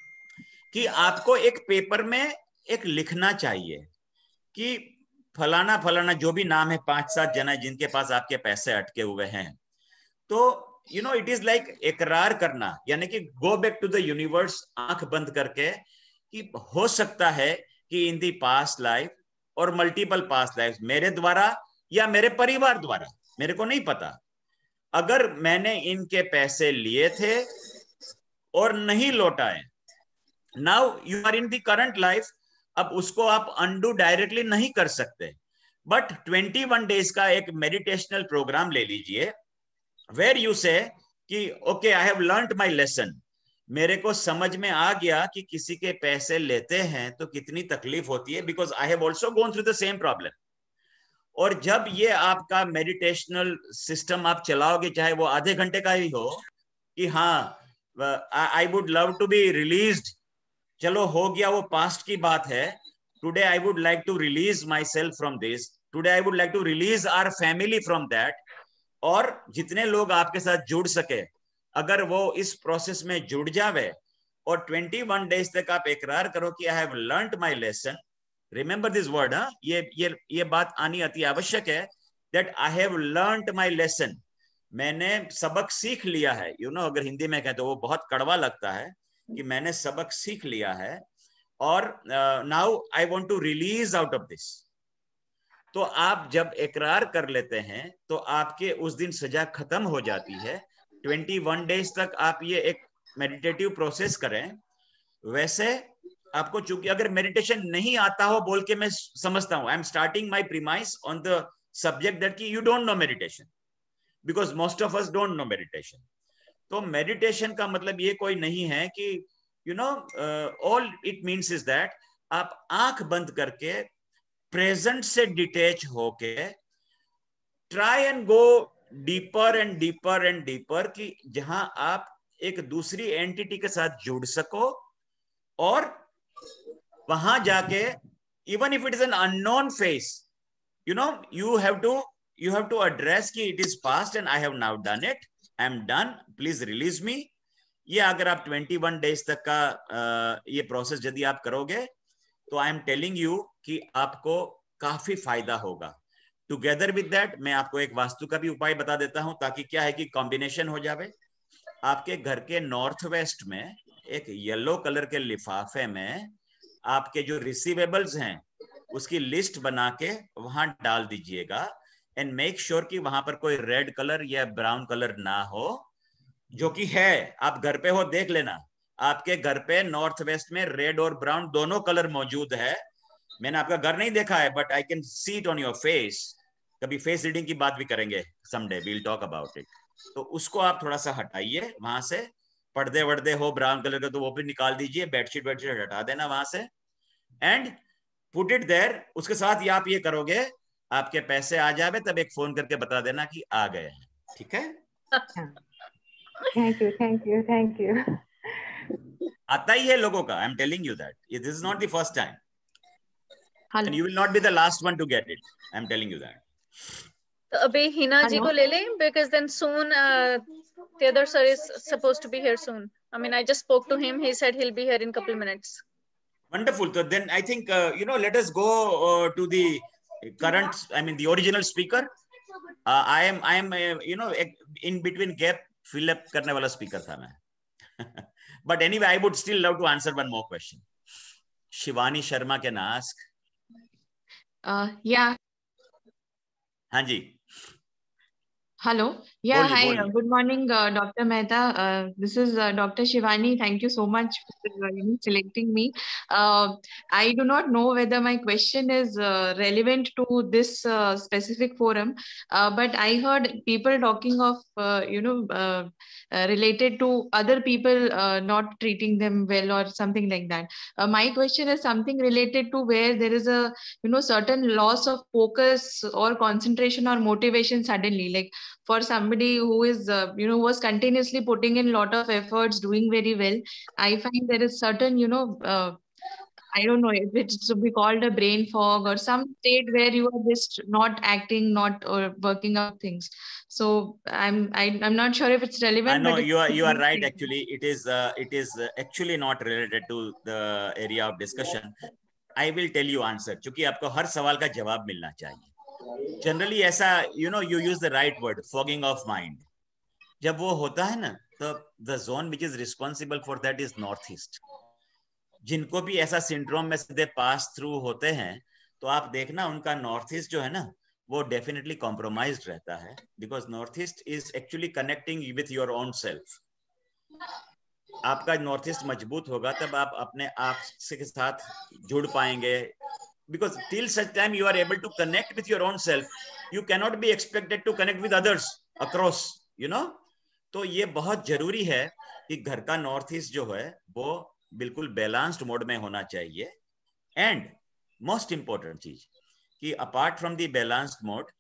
कि आपको एक पेपर में एक लिखना चाहिए कि फलाना फलाना जो भी नाम है, पांच सात जना जिनके पास आपके पैसे अटके हुए हैं, तो you know it is like इकरार करना, यानी कि go back to the universe, आंख बंद करके, कि हो सकता है कि इन दी पास्ट लाइफ और मल्टीपल पास्ट लाइफ मेरे द्वारा या मेरे परिवार द्वारा, मेरे को नहीं पता, अगर मैंने इनके पैसे लिए थे और नहीं लौटाए, now you are in the current life, अब उसको आप अनडू डायरेक्टली नहीं कर सकते, बट ट्वेंटी वन डेज का एक मेडिटेशनल प्रोग्राम ले लीजिए, वेर यू से कि okay I have learned my lesson, मेरे को समझ में आ गया कि किसी के पैसे लेते हैं तो कितनी तकलीफ होती है, because I have also gone through the same problem. और जब ये आपका मेडिटेशनल सिस्टम आप चलाओगे, चाहे वो आधे घंटे का ही हो, कि हाँ I would love to be released, चलो हो गया, वो पास्ट की बात है, today I would like to release my self from this, today I would like to release our family from that. और जितने लोग आपके साथ जुड़ सके, अगर वो इस प्रोसेस में जुड़ जावे और ट्वेंटी वन डेज तक आप इकरार करो कि I have learned my lesson, remember this word, हाँ, ये ये ये बात आनी अति आवश्यक है, that I have learned my lesson, मैंने सबक सीख लिया है। यू you नो know, अगर हिंदी में कहें तो वो बहुत कड़वा लगता है कि मैंने सबक सीख लिया है, और now I want to release out of this. तो आप जब इकरार कर लेते हैं तो आपके उस दिन सजा खत्म हो जाती है। ट्वेंटी वन डेज तक आप ये एक मेडिटेटिव प्रोसेस करें। वैसे आपको, चूंकि अगर मेडिटेशन नहीं आता हो बोल के मैं समझता हूं, I am starting my premise on the subject that कि you don't know meditation, because most of us don't know meditation. तो मेडिटेशन का मतलब ये कोई नहीं है कि you know, all it means is that आप आंख बंद करके प्रेजेंट से डिटेच होके try and go deeper and deeper and deeper, कि जहां आप एक दूसरी एंटिटी के साथ जुड़ सको, और वहां जाके even if it is an unknown face, you know, you have to you have to address कि it is past and I have now done it, I am done, please release me. ये अगर आप twenty one days तक का uh, ये process यदि आप करोगे, तो आई एम टेलिंग यू कि आपको काफी फायदा होगा। टुगेदर विद दैट मैं आपको एक वास्तु का भी उपाय बता देता हूं, ताकि क्या है कि कॉम्बिनेशन हो जावे। आपके घर के नॉर्थ वेस्ट में एक येलो कलर के लिफाफे में आपके जो रिसीवेबल्स हैं उसकी लिस्ट बना के वहां डाल दीजिएगा, एंड मेक श्योर कि वहां पर कोई रेड कलर या ब्राउन कलर ना हो, जो कि है, आप घर पे हो देख लेना, आपके घर पे नॉर्थ वेस्ट में रेड और ब्राउन दोनों कलर मौजूद है। मैंने आपका घर नहीं देखा है, but I can see it on your face. कभी फेस रीडिंग की बात भी करेंगे someday, we will talk about it. तो उसको आप थोड़ा सा हटाइए वहां से, पर्दे वर्दे हो ब्राउन कलर के तो वो भी निकाल दीजिए, बेडशीट बेडशीट हटा देना वहां से, एंड पुट इट देयर। उसके साथ ही आप ये करोगे, आपके पैसे आ जावे तब एक फोन करके बता देना कि आ गए हैं, ठीक है? Thank you thank you thank you. आता ही है लोगों का. I'm telling you that this is not the first time. Hello. And you will not be the last one to get it. I'm telling you that. तो अभी हिना जी Hello. को ले लें, because then soon uh, the other sir is supposed to be here soon. I mean, I just spoke to him. He said he'll be here in a couple of minutes. Wonderful. So then I think, uh, you know, let us go uh, to the current, I mean, the original speaker. Uh, I am, I am, uh, you know, in between gap fill up करने वाला speaker था मैं. But anyway, I would still love to answer one more question. Shivani Sharma can ask. Uh, yeah. हाँ जी. Hello. Yeah. Boli, Hi. boli. uh, Good morning, uh, Doctor Mehta. Uh, this is uh, Doctor Shivani. Thank you so much for uh, you know, selecting me. Uh, I do not know whether my question is uh, relevant to this uh, specific forum, uh, but I heard people talking of, uh, you know, uh, uh, related to other people uh, not treating them well or something like that. Uh, my question is something related to where there is a, you know, certain loss of focus or concentration or motivation suddenly, like for somebody who is uh, you know was continuously putting in lot of efforts, doing very well. I find there is certain, you know uh, I don't know if it should be called a brain fog or some state where you are just not acting, not or working out things. So i'm I, i'm not sure if it's relevant. I know but you are you are right. it's Actually, it is uh, it is uh, actually not related to the area of discussion. I will tell you answer. क्योंकि आपको हर सवाल का जवाब मिलना चाहिए. Generally ऐसा, you know, you use the right word, fogging of mind. जब वो होता है ना, तो the zone which is responsible for that is northeast. जिनको भी ऐसा सिंड्रोम में से दे पास थ्रू होते हैं, तो आप देखना उनका नॉर्थ ईस्ट जो है ना, वो डेफिनेटली कॉम्प्रोमाइज्ड रहता है, because north east is actually connecting with your own self. आपका नॉर्थ ईस्ट मजबूत होगा तब आप अपने आप के साथ जुड़ पाएंगे, because till such time you are able to connect with your own self, you can not be expected to connect with others across, you know. तो ये बहुत जरूरी है कि घर का नॉर्थ ईस्ट जो है वो बिल्कुल बैलेंस्ड मोड में होना चाहिए. एंड मोस्ट इंपॉर्टेंट चीज कि apart from the balanced mode,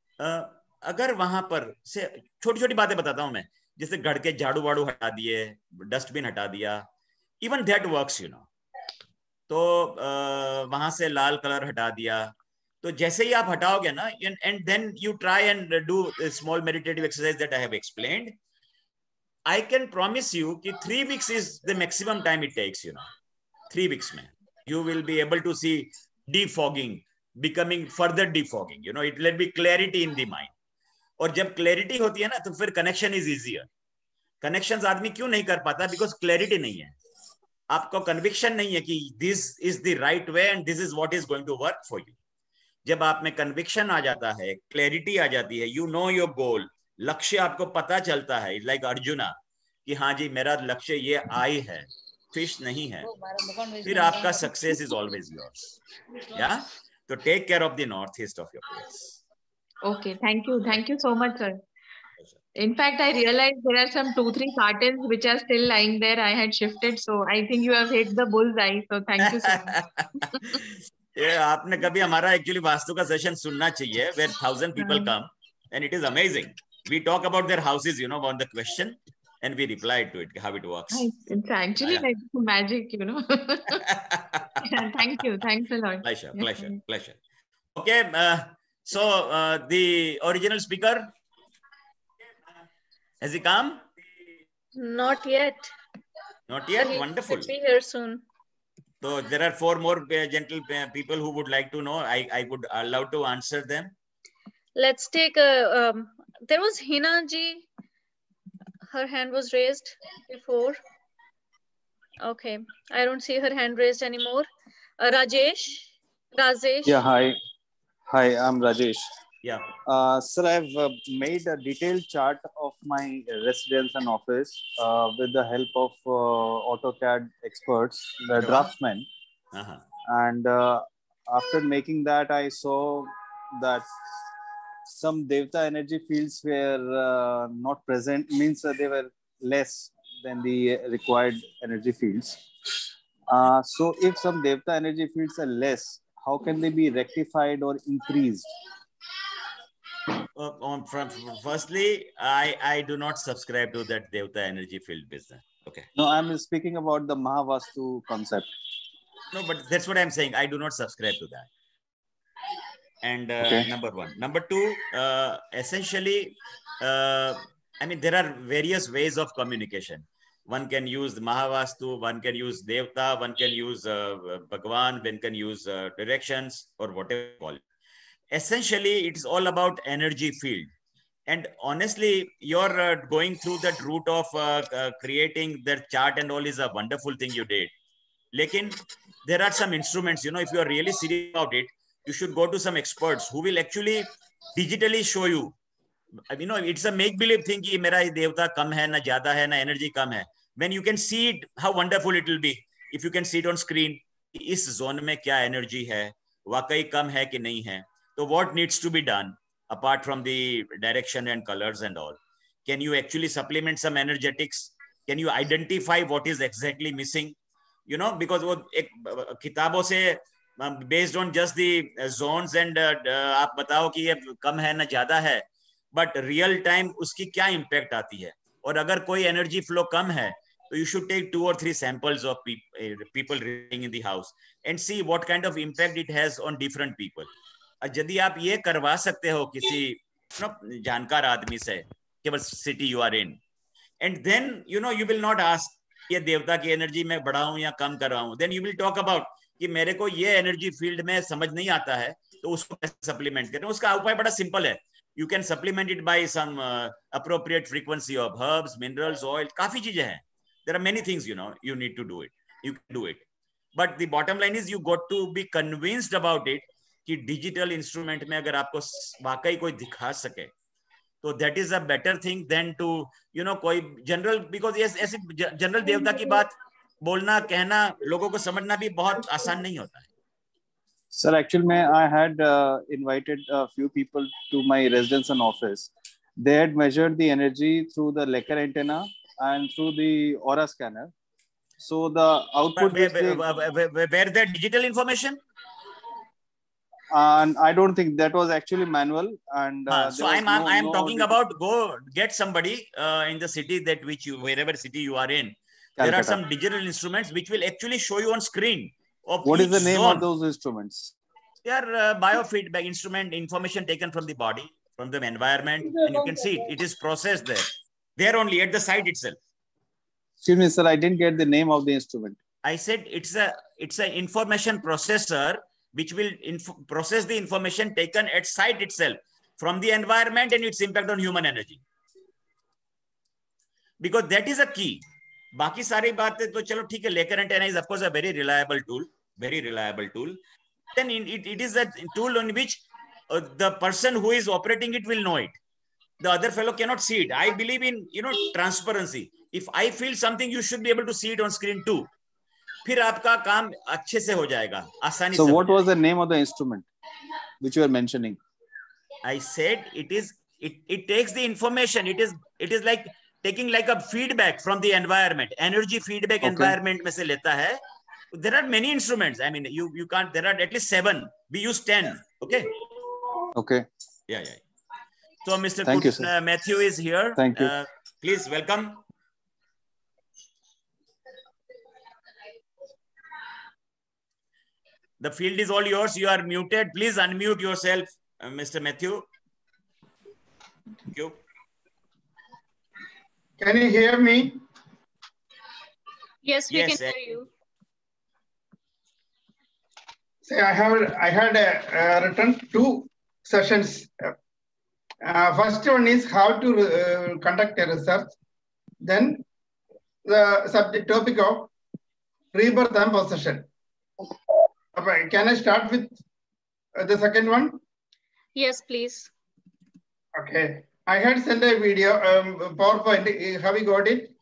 अगर वहां पर से छोटी छोटी बातें बताता हूं मैं, जैसे घर के झाड़ू वाड़ू हटा दिए, डस्टबिन हटा दिया, even that works, you know. तो uh, वहां से लाल कलर हटा दिया, तो जैसे ही आप हटाओगे ना, and then you try and do small meditative exercise that I have explained, I can promise you that three weeks is the maximum time it takes, you know. Three weeks में you will be able to see defogging, becoming further defogging, you know, it will be clarity in the mind. और जब clarity होती है ना, तो फिर connection is easier. Connections आदमी क्यों नहीं कर पाता? Because clarity नहीं है. आपको conviction नहीं है कि this is the right way and this is what is going to work for you. जब आप में conviction आ जाता है, clarity आ जाती है, you know your goal, लक्ष्य आपको पता चलता है, लाइक अर्जुना, कि हाँ जी मेरा लक्ष्य ये आई है, फिश नहीं है, फिर आपका सक्सेस इज ऑलवेज योर्स. या तो take care of the north east of your place. Okay, thank you. Thank you so much, sir. In fact, I realized there are some two, three cartons which are still lying there. I had shifted, so I think you have hit the bullseye. So thank you so much. ये आपने कभी हमारा actually vastu का session सुनना चाहिए, where thousand people come, and it is amazing. We talk about their houses, you know, on the question, and we reply to it, how it works. It's actually Yeah. like magic, you know. Yeah, thank you. Thanks a lot. Pleasure, pleasure, pleasure. Okay, uh, so uh, the original speaker, has he come? Not yet. Not yet. He Wonderful. should be here soon. So there are four more uh, gentle uh, people who would like to know. I I would allow to answer them. Let's take a, um, there was Hina ji, her hand was raised before. Okay, I don't see her hand raised anymore. Uh, Rajesh, Rajesh. Yeah, hi. Hi, I'm Rajesh. Yeah. Uh, sir, I've uh, made a detailed chart of my residence and office uh, with the help of uh, AutoCAD experts, the Wow. draftsmen. Uh-huh. And uh, after making that, I saw that some Devta energy fields were uh, not present, means uh, they were less than the required energy fields. Uh, so if some Devta energy fields are less, how can they be rectified or increased? Uh, on from, firstly, I I do not subscribe to that Devta energy field business. Okay. No, I'm speaking about the Mahavastu concept. No, but that's what I'm saying. I do not subscribe to that. And uh, Okay. number one. Number two, uh, essentially, uh, I mean, there are various ways of communication. One can use Mahavastu, one can use Devta, one can use uh, Bhagwan, one can use uh, directions or whatever you call it. Essentially, it's all about energy field. And honestly, you're uh, going through that route of uh, uh, creating that chart and all is a wonderful thing you did. Lekin, there are some instruments, you know, if you are really serious about it, you should go to some experts who will actually digitally show you. You know, it's a make-believe thing कि मेरा देवता कम है, ना ज़्यादा है, ना energy कम है. When you can see it, how wonderful it will be. If you can see it on screen, इस zone में क्या energy है, वाकई कम है कि नहीं है. So what needs to be done apart from the direction and colors and all? Can you actually supplement some energetics? Can you identify what is exactly missing? You know, because वो एक किताबों से based on just the zones and uh, आप बताओ कि ये कम है ना ज़्यादा है, but real time उसकी क्या impact आती है? और अगर कोई energy flow कम है, तो you should take two or three samples of people people living in the house and see what kind of impact it has on different people. यदि आप ये करवा सकते हो किसी you know, जानकार आदमी से केवल city you are in, and then you know you will not ask ये देवता की एनर्जी में बढ़ाऊं या कम कर रहा हूं. Then you will talk about कि मेरे को ये एनर्जी फील्ड में समझ नहीं आता है, तो उसको कैसे सप्लीमेंट करें. उसका उपाय बड़ा सिंपल है. You can supplement it by some uh, appropriate frequency of herbs, minerals, oil. काफी चीजें हैं. There are many things, you know, you need to do it. You can do it. But the bottom line is you got to be convinced about it कि digital instrument में अगर आपको वाकई कोई दिखा सके, तो that is a better thing than to, you know, कोई general, because yes, ऐसे general देवता की बात बोलना, कहना, लोगों को समझना भी बहुत आसान नहीं होता है. Sir, actually, I had uh, invited a few people to my residence and office. They had measured the energy through the Lecker antenna and through the aura scanner. So the output where, they, where, where, where the digital information? And I don't think that was actually manual. And uh, uh, so I'm no, I'm no talking about go get somebody uh, in the city that which you wherever city you are in. Calcutta. There are some digital instruments which will actually show you on screen. Of what is the name zone. of those instruments? They are uh, biofeedback instrument, information taken from the body, from the environment, and you can see it. It is processed there. There only at the site itself. Excuse me, sir. I didn't get the name of the instrument. I said it's a it's an information processor which will process the information taken at site itself from the environment and its impact on human energy. Because that is a key. बाकी सारी बातें तो चलो ठीक है. Lecker antenna is of course a very reliable tool, very reliable tool. Then it, it is a tool on which uh, the person who is operating it will know it. The other fellow cannot see it. I believe in, you know, transparency. If I feel something, you should be able to see it on screen too. फिर आपका काम अच्छे से हो जाएगा, आसानी से. So what was the name of the instrument which you are mentioning? I said it is it it takes the information. It is it is like taking like a feedback from the environment. Energy feedback okay. environment में से लेता है. There are many instruments. I mean, you you can't. There are at least seven. We use ten. Okay. Okay. Yeah, yeah. So Mister Thank Put, you, uh, Matthew is here. Thank you. Uh, please welcome. The field is all yours. You are muted. Please unmute yourself, uh, Mister Matthew. Thank you. Can you hear me? Yes, we yes, can hear you. See, I have I had a, uh, written two sessions. Uh, first one is how to uh, conduct a research. Then the subject topic of rebirth and possession. Can I start with uh, the second one? Yes, please. Okay. I had sent a video, um, PowerPoint. Have you got it?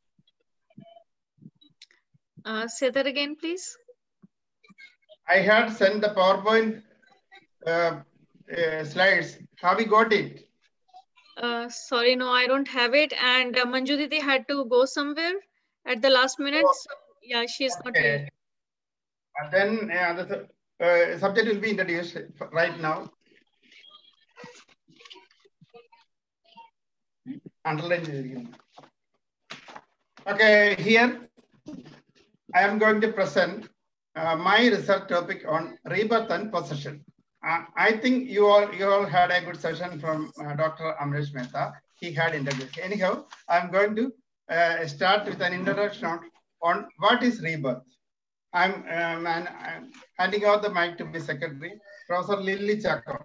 Uh, say that again, please. I had sent the PowerPoint uh, uh, slides. Have you got it? Uh, sorry, no, I don't have it. And uh, Manju Didi had to go somewhere at the last minute. Oh. So, yeah, she is not okay. here. And then uh, the uh, subject will be introduced right now. Underline. Okay, here I am going to present uh, my research topic on rebirth and possession. Uh, I think you all you all had a good session from uh, Doctor Amresh Mehta. He had introduced. Anyhow, I'm going to uh, start with an introduction on, on what is rebirth. I'm, um, and I'm handing out the mic to my secretary, Professor Lily Chako.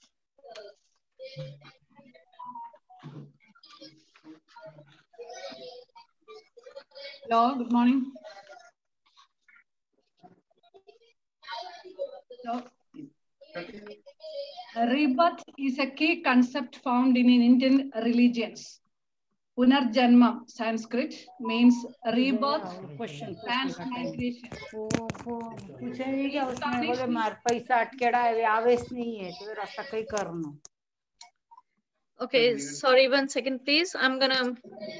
Hello, good morning. So, rebirth is a key concept found in Indian religions. Punarjanmam, Sanskrit, means rebirth, transmigration. Okay, sorry, one second, please. I'm gonna.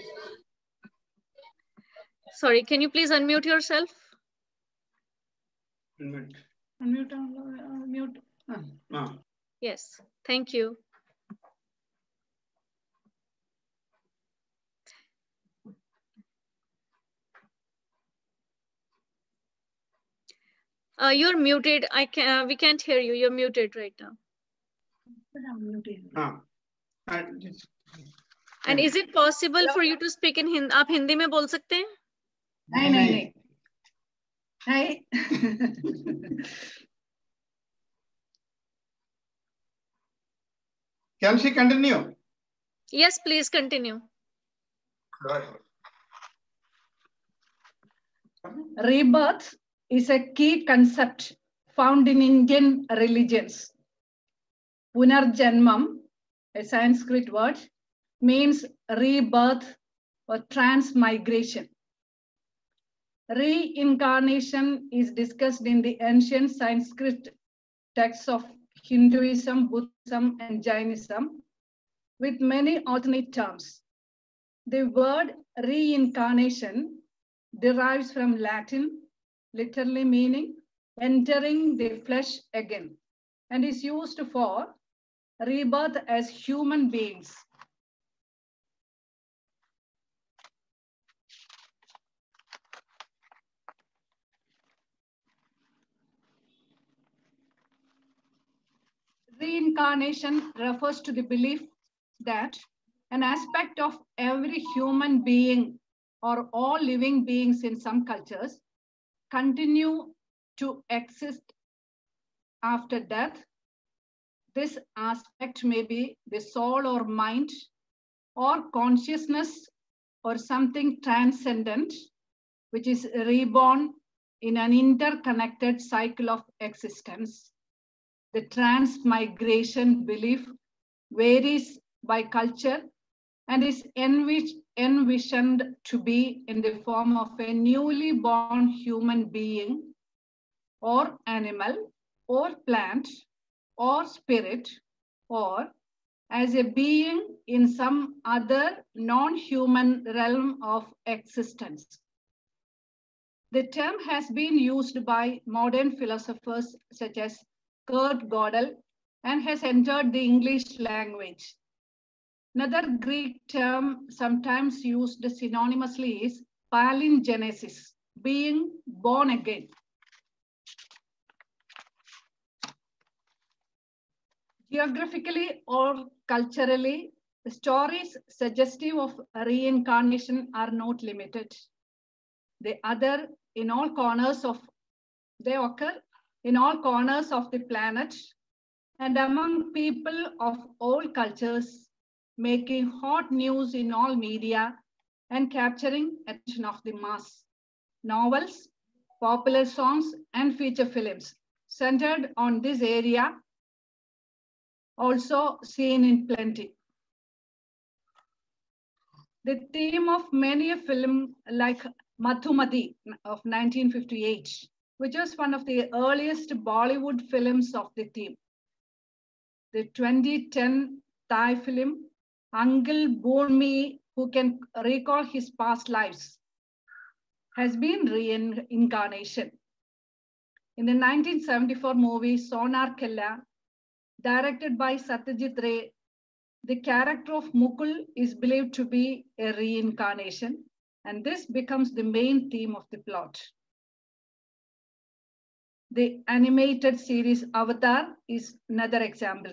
Sorry, can you please unmute yourself? Unmute. Unmute. Uh, mute. Uh. No. Yes, thank you. Uh, you're muted. I can. Uh, we can't hear you. You're muted right now. Ah. And is it possible for you to speak in Hindi? आप हिंदी में बोल सकते हैं? नहीं नहीं नहीं. नहीं. Can she continue? Yes, please continue. Rebirth is a key concept found in Indian religions. Punarjanmam, a Sanskrit word, means rebirth or transmigration. Reincarnation is discussed in the ancient Sanskrit texts of Hinduism, Buddhism, and Jainism with many alternate terms. The word reincarnation derives from Latin, literally meaning entering the flesh again, and is used for rebirth as human beings. Reincarnation refers to the belief that an aspect of every human being or all living beings in some cultures continue to exist after death. This aspect may be the soul or mind or consciousness or something transcendent, which is reborn in an interconnected cycle of existence. The transmigration belief varies by culture and is envis envisioned to be in the form of a newly born human being or animal or plant or spirit, or as a being in some other non-human realm of existence. The term has been used by modern philosophers such as Kurt Gödel and has entered the English language. Another Greek term sometimes used synonymously is palingenesis, being born again. Geographically or culturally, the stories suggestive of reincarnation are not limited. They other in all corners of they occur in all corners of the planet and among people of all cultures, making hot news in all media and capturing attention of the mass. Novels, popular songs, and feature films centered on this area also seen in plenty. The theme of many a film like Madhumati of nineteen fifty-eight, which was one of the earliest Bollywood films of the theme. The twenty ten Thai film, Uncle Bhumi, Who Can Recall His Past Lives, has been reincarnation. In the nineteen seventy-four movie Sonar Kella, directed by Satyajit Ray, the character of Mukul is believed to be a reincarnation, And this becomes the main theme of the plot. The animated series Avatar is another example.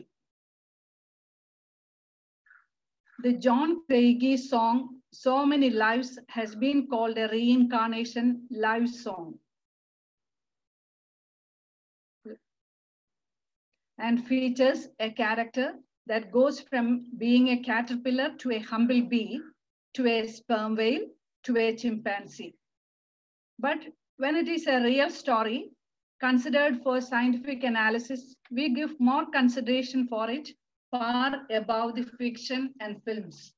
The John Craigie song, So Many Lives, has been called a reincarnation live song, and features a character that goes from being a caterpillar to a humble bee, to a sperm whale, to a chimpanzee. But when it is a real story, considered for scientific analysis, we give more consideration for it, far above the fiction and films.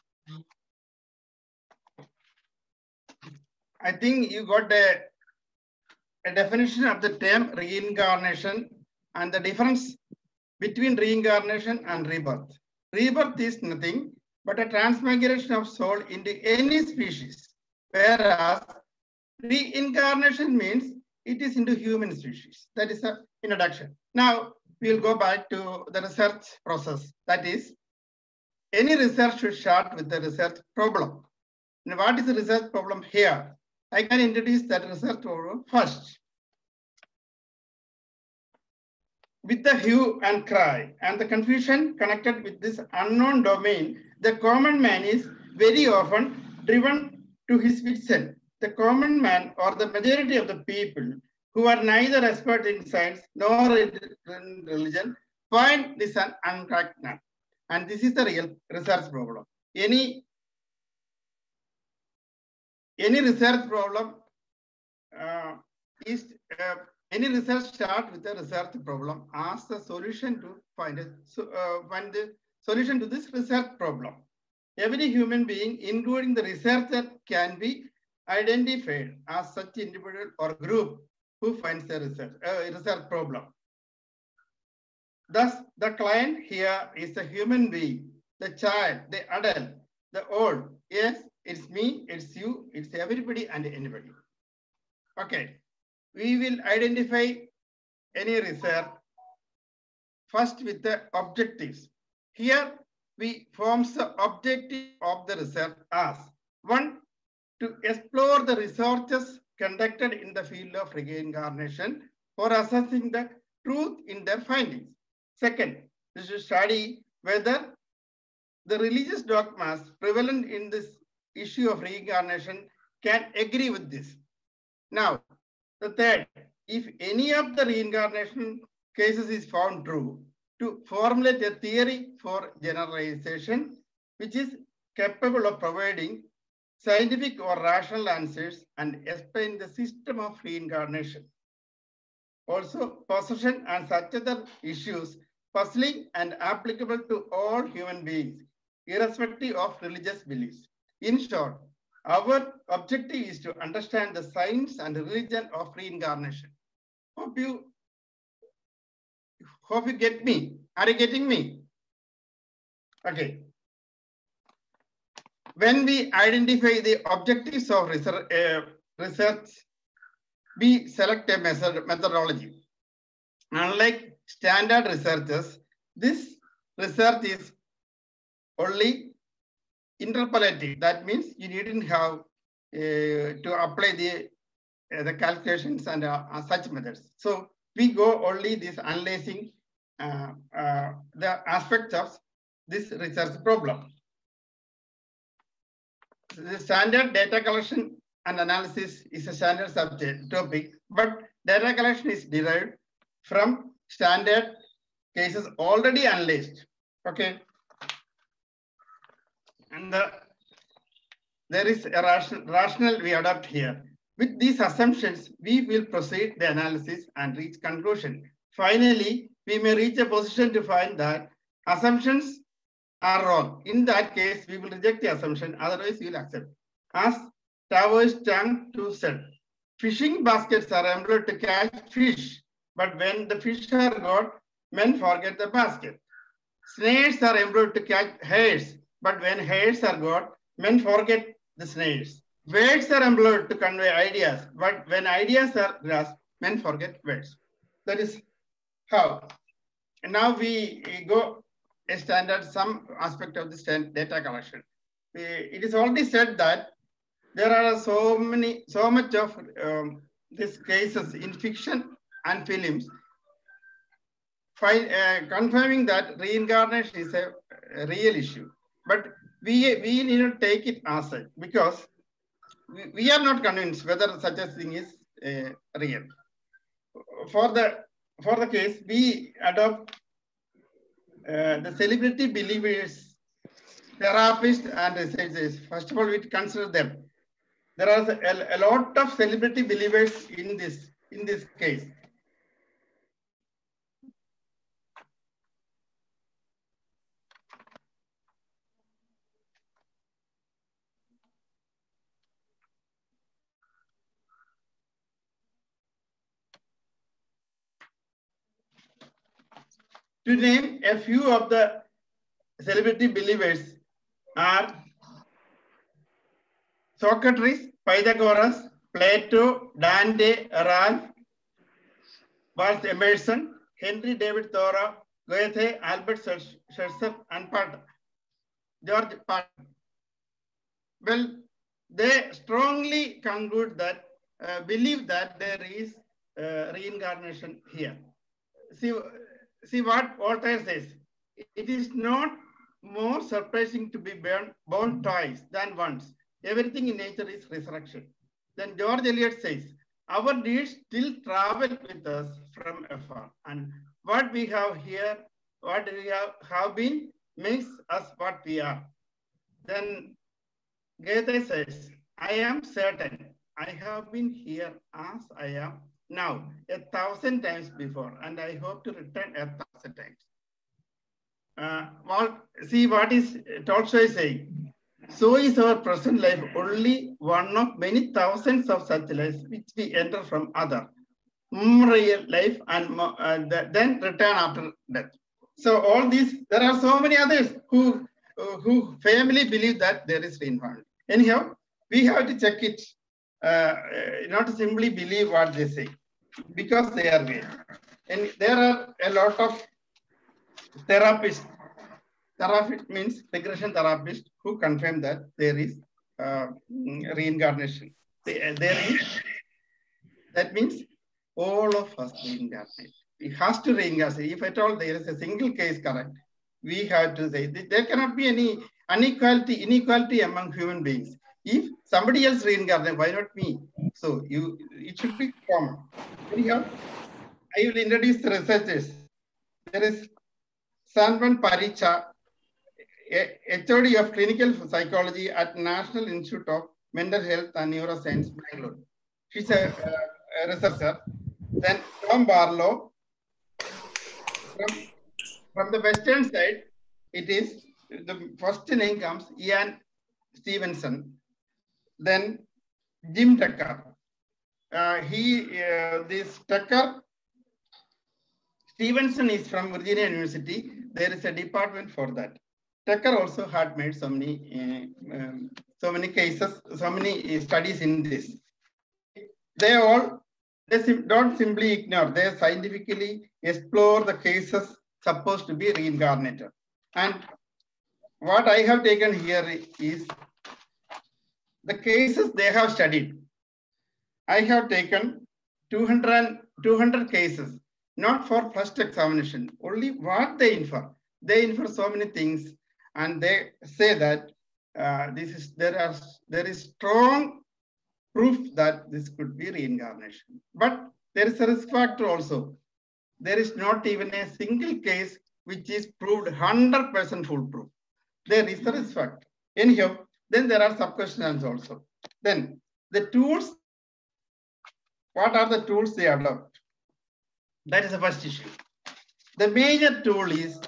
I think you got a, a definition of the term reincarnation and the difference between reincarnation and rebirth. Rebirth is nothing but a transmigration of soul into any species, whereas reincarnation means it is into human species. That is an introduction. Now we'll go back to the research process. That is, any research should start with the research problem. Now, what is the research problem here? I can introduce that research problem first. With the hue and cry and the confusion connected with this unknown domain, the common man is very often driven to his wits' end. The common man, or the majority of the people who are neither expert in science nor in religion, find this an uncracked nut. And this is the real research problem. Any, any research problem uh, is, uh, any research start with a research problem, ask the solution to find, a, so, uh, find the solution to this research problem. Every human being, including the researcher, can be identified as such individual or group who finds a research, uh, research problem. Thus, the client here is the human being, the child, the adult, the old. Yes, it's me, it's you, it's everybody and anybody. Okay, we will identify any research first with the objectives. Here, we form the objective of the research as one, to explore the researches conducted in the field of reincarnation for assessing the truth in their findings. Second, is to study whether the religious dogmas prevalent in this issue of reincarnation can agree with this. Now, the third, if any of the reincarnation cases is found true, to formulate a theory for generalization, which is capable of providing scientific or rational answers and explain the system of reincarnation. Also, possession and such other issues puzzling and applicable to all human beings, irrespective of religious beliefs. In short, our objective is to understand the science and religion of reincarnation. Hope you, hope you get me. Are you getting me? Okay. When we identify the objectives of research, uh, research we select a method, methodology. Unlike standard researches, this research is only interpolative. That means you didn't have uh, to apply the, uh, the calculations and uh, uh, such methods. So we go only this analyzing uh, uh, the aspects of this research problem. The standard data collection and analysis is a standard subject topic, but data collection is derived from standard cases already analyzed. Okay. And the, there is a ration, rationale we adopt here. With these assumptions, we will proceed the analysis and reach conclusion. Finally, we may reach a position to find that assumptions are wrong. In that case, we will reject the assumption, otherwise we will accept. As Towers Chang too said, fishing baskets are employed to catch fish, but when the fish are caught, men forget the basket. Snares are employed to catch hares, but when hares are caught, men forget the snares. Words are employed to convey ideas, but when ideas are grasped, men forget words. That is how. And now we, we go a standard, some aspect of the data collection. It is already said that there are so many, so much of um, these cases in fiction and films, find, uh, confirming that reincarnation is a, a real issue. But we, we need to take it as such, because we, we are not convinced whether such a thing is uh, real. For the, for the case, we adopt uh, the celebrity believers, therapists and researchers. First of all, we consider them. There are a, a lot of celebrity believers in this, in this case. To name a few of the celebrity believers are Socrates, Pythagoras, Plato, Dante, Ralph Waldo Emerson, Henry David Thoreau, Goethe, Albert Schweitzer, and Pater, George Pater. Well, they strongly conclude that, uh, believe that there is uh, reincarnation here. See, see what Voltaire says. It is not more surprising to be born, born twice than once. Everything in nature is resurrection. Then George Eliot says, our deeds still travel with us from afar. And what we have here, what we have, have been, makes us what we are. Then Goethe says, I am certain I have been here as I am now a thousand times before, and I hope to return a thousand times. Uh, well, see what is Tolstoy saying. So is our present life only one of many thousands of such lives which we enter from other real life and uh, then return after death. So all these, there are so many others who uh, who firmly believe that there is reincarnation. Anyhow, we have to check it, uh, not simply believe what they say, because they are real. And there are a lot of therapists. Therapist means regression therapists who confirm that there is uh, reincarnation. There is, that means all of us reincarnate. We have to reincarnate. If at all there is a single case correct, we have to say there cannot be any inequality, inequality among human beings. If somebody else reincarnates, why not me? So you, it should be common. Anyhow, I will introduce the researchers. There is Sanvan Paricha, H O D of Clinical Psychology at National Institute of Mental Health and Neuroscience, Bangalore. She's a, a researcher. Then Tom Barlow. From, from the western side, it is, the first name comes Ian Stevenson. Then Jim Tucker. Uh, he, uh, this Tucker, Stevenson is from Virginia University. There is a department for that. Tucker also had made so many, uh, um, so many cases, so many studies in this. They all, they sim don't simply ignore, they scientifically explore the cases supposed to be reincarnated. And what I have taken here is the cases they have studied. I have taken two hundred, two hundred cases, not for first examination, only what they infer. They infer so many things. And they say that uh, this is there are there is strong proof that this could be reincarnation. But there is a risk factor also. There is not even a single case which is proved one hundred percent foolproof. There is a risk factor. Anyhow, then there are sub-questions also. Then the tools, what are the tools they adopt? That is the first issue. The major tool is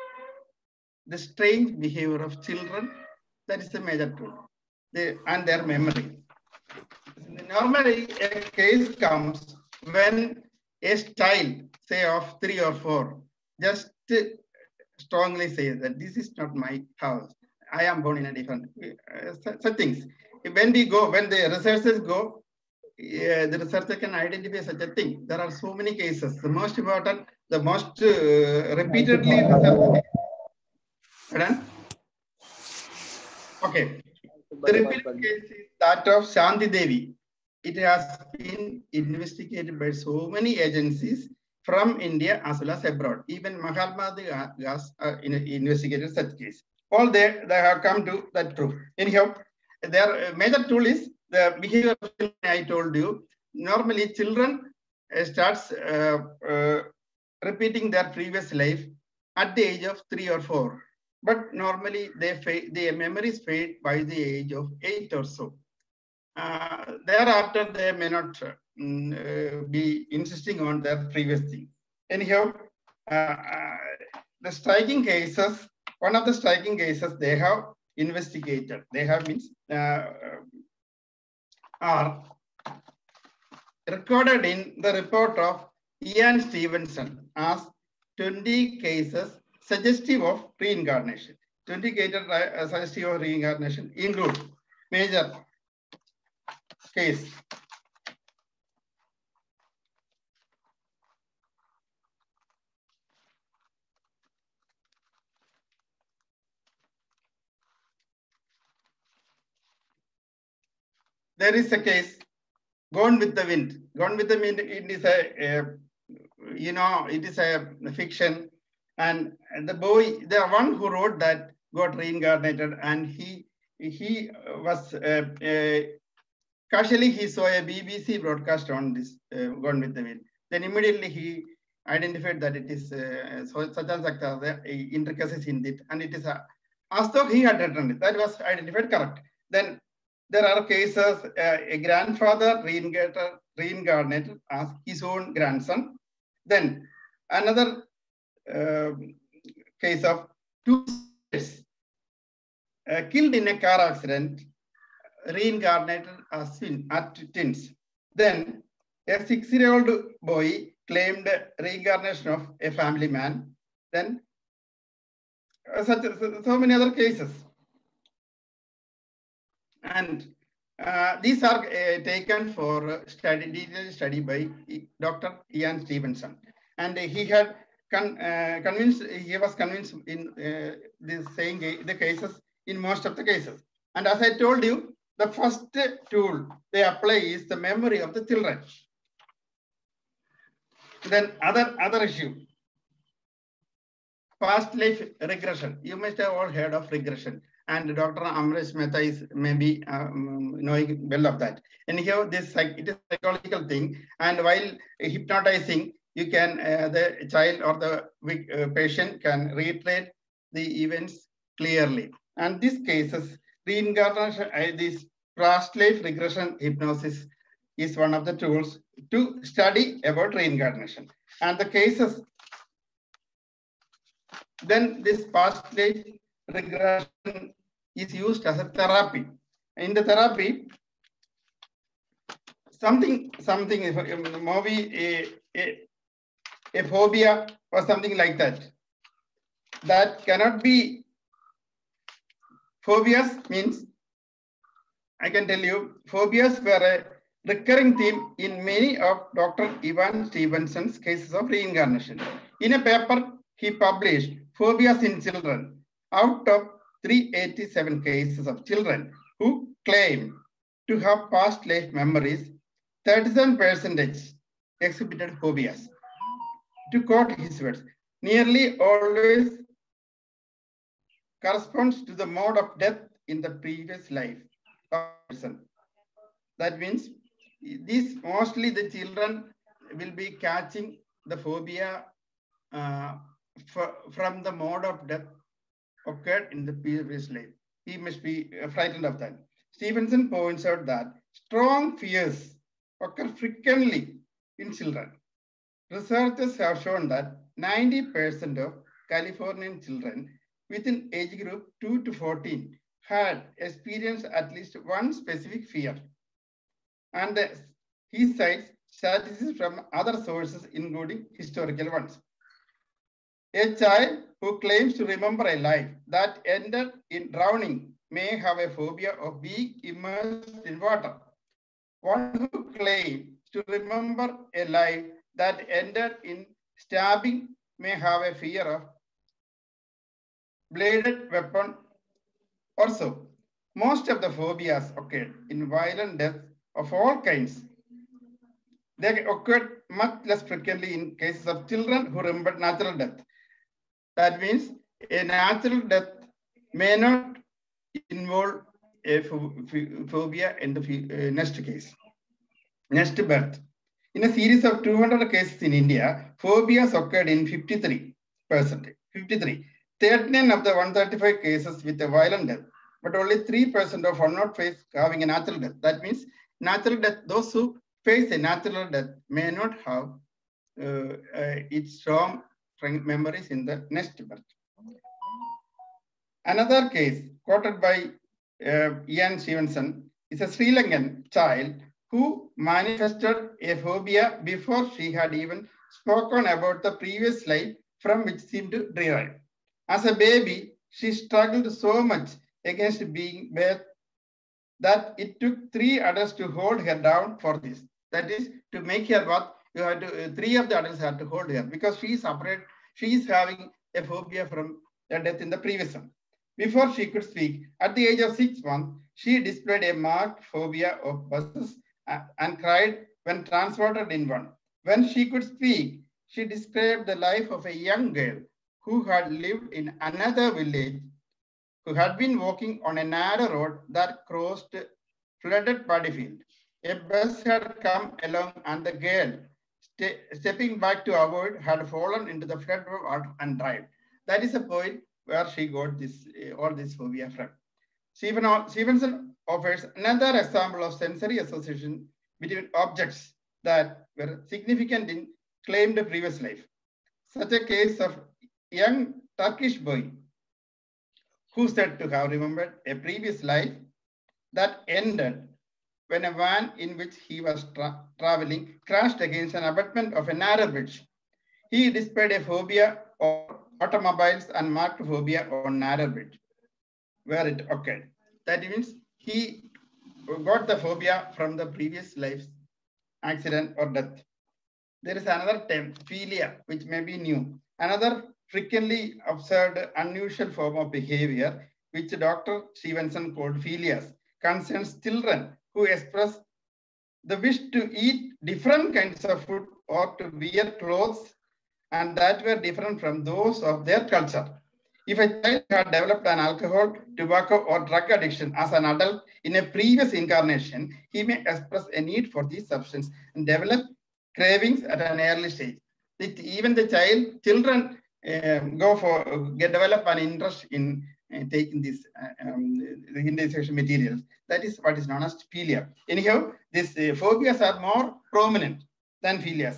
the strange behavior of children. That is the major tool. They, and their memory. Normally, a case comes when a child, say of three or four, just strongly says that this is not my house. I am born in a different, uh, such things. When we go, when the researchers go, uh, the researcher can identify such a thing. There are so many cases. The most important, the most uh, repeatedly researched. Okay. The repeated case is that of Shanti Devi. It has been investigated by so many agencies from India as well as abroad. Even Mahatma Gandhi has uh, investigated such case. All they, they have come to that proof. Anyhow, their major tool is the behavior I told you. Normally, children uh, starts uh, uh, repeating their previous life at the age of three or four. But normally, they fade, their memories fade by the age of eight or so. Uh, thereafter, they may not uh, be insisting on their previous thing. Anyhow, uh, uh, the striking cases, one of the striking cases they have investigated, they have means uh, are recorded in the report of Ian Stevenson as twenty cases suggestive of reincarnation. twenty cases uh, suggestive of reincarnation include major case. There is a case, Gone with the Wind. Gone with the Wind, it is a, a you know, it is a fiction. And the boy, the one who wrote that got reincarnated, and he he was, uh, uh, casually he saw a B B C broadcast on this uh, Gone with the Wind. Then immediately he identified that it is uh, such and such other intricacies in it, and it is a, as though he had written it. That was identified correct. Then there are cases, uh, a grandfather reincarnated, reincarnated as his own grandson. Then another uh, case of two sisters uh, killed in a car accident, reincarnated as twins. Then a six-year-old boy claimed reincarnation of a family man. Then uh, such, so many other cases. And uh, these are uh, taken for study, detailed study by Doctor Ian Stevenson. And he had con, uh, convinced, he was convinced in uh, this saying the cases, in most of the cases. And as I told you, the first tool they apply is the memory of the children. Then other, other issue, past life regression. You must have all heard of regression. And Doctor Amresh Mehta is maybe um, knowing well of that. And here, this it is a psychological thing. And while hypnotizing, you can uh, the child or the uh, patient can reiterate the events clearly. And these cases, reincarnation, uh, this past life regression hypnosis is one of the tools to study about reincarnation. And the cases, then this past life regression is used as a therapy. In the therapy, something, something, a movie, a, a, a phobia or something like that, that cannot be. Phobias means, I can tell you, phobias were a recurring theme in many of Doctor Ian Stevenson's cases of reincarnation. In a paper he published, Phobias in Children, out of three hundred eighty-seven cases of children who claim to have past life memories, thirty-seven percent exhibited phobias. To quote his words, nearly always corresponds to the mode of death in the previous life of a person. That means these mostly the children will be catching the phobia uh, from the mode of death occurred in the previous life. He must be frightened of that. Stevenson points out that strong fears occur frequently in children. Researchers have shown that ninety percent of Californian children within age group two to fourteen had experienced at least one specific fear. And the, he cites statistics from other sources, including historical ones. A child who claims to remember a life that ended in drowning may have a phobia of being immersed in water. One who claims to remember a life that ended in stabbing may have a fear of bladed weapon also. Most of the phobias occurred in violent death of all kinds. They occurred much less frequently in cases of children who remembered natural death. That means a natural death may not involve a phobia in the next case. Next birth. In a series of two hundred cases in India, phobias occurred in fifty-three percent. fifty-three. thirty-nine of the one hundred thirty-five cases with a violent death, but only three percent of unknown face having a natural death. That means natural death, those who face a natural death may not have uh, uh, its strong memories in the next birth. Another case quoted by uh, Ian Stevenson is a Sri Lankan child who manifested a phobia before she had even spoken about the previous life from which seemed to derive. As a baby, she struggled so much against being bathed that it took three adults to hold her down for this. That is, to make her bath, you had to, uh, three of the adults had to hold her because she is afraid, she is having a phobia from the death in the previous one. Before she could speak, at the age of six months, she displayed a marked phobia of buses and cried when transported in one. When she could speak, she described the life of a young girl who had lived in another village, who had been walking on a narrow road that crossed flooded paddy field. A bus had come along and the girl, ste stepping back to avoid, had fallen into the flood water and died. That is the point where she got this uh, all this phobia from. Stevenson offers another example of sensory association between objects that were significant in claimed previous life. Such a case of young Turkish boy who said to have remembered a previous life that ended when a van in which he was tra traveling crashed against an abutment of a narrow bridge. He displayed a phobia of automobiles and marked phobia on narrow bridge where it occurred. That means he got the phobia from the previous life's accident or death. There is another term, philia, which may be new. Another frequently observed unusual form of behavior, which Doctor Stevenson called philias, concerns children who express the wish to eat different kinds of food or to wear clothes and that were different from those of their culture. If a child had developed an alcohol, tobacco, or drug addiction as an adult in a previous incarnation, he may express a need for these substances and develop cravings at an early stage. It, even the child, children um, go for, get develop an interest in uh, taking these uh, um, the indication materials. That is what is known as philia. Anyhow, these uh, phobias are more prominent than philias.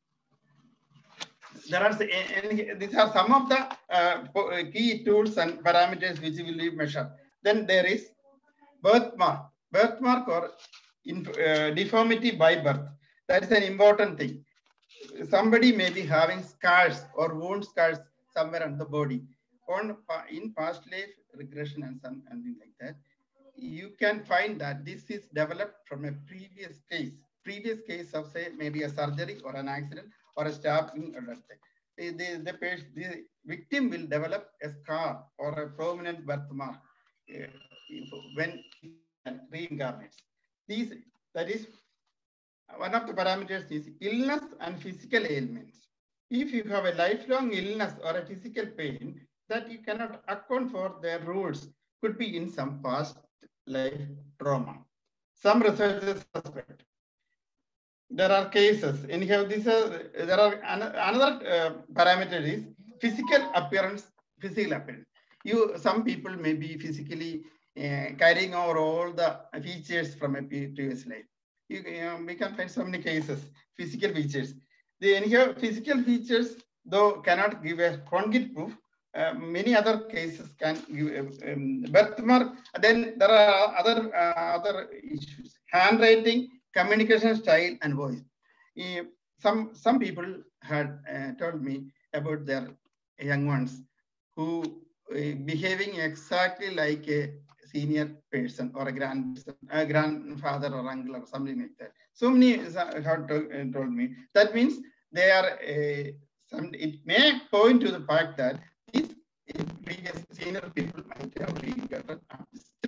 There are, and these are some of the uh, key tools and parameters which will be measured. Then there is birthmark, birthmark or in, uh, deformity by birth. That is an important thing. Somebody may be having scars or wound scars somewhere on the body. On in past life regression and something like that, you can find that this is developed from a previous case. Previous case of say maybe a surgery or an accident or a stabbing or something. The, the, the, the victim will develop a scar or a prominent birthmark uh, when he reincarnates. These, that is, one of the parameters is illness and physical ailments. If you have a lifelong illness or a physical pain that you cannot account for, their roots could be in some past life trauma. Some researchers suspect. There are cases. Anyhow, these are, there are another uh, parameter is physical appearance. Physical appearance. You, some people may be physically uh, carrying over all the features from a previous life. You, you know, we can find so many cases. Physical features. The anyhow physical features though cannot give a concrete proof. Uh, many other cases can give a um, birthmark. Then there are other uh, other issues. Handwriting, communication style, and voice. Uh, some some people had uh, told me about their young ones who uh, behaving exactly like a senior person or a grand a grandfather or uncle or something like that. So many have told me. That means they are a, some. It may point to the fact that these previous senior people might have reincarnated as children.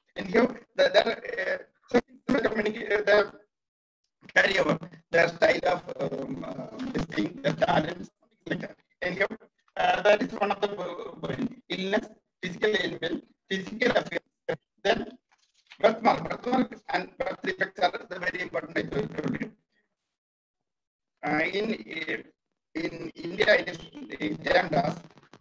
And here, the, the, uh, so communicate, the carry over their style of um, uh, this thing, their talents, like that. And here, uh, that is one of the points. Illness, physical ailment, physical affairs. Then birthmark, birthmark and birth defects are the very important. I told you. Uh, in in India, it is termed as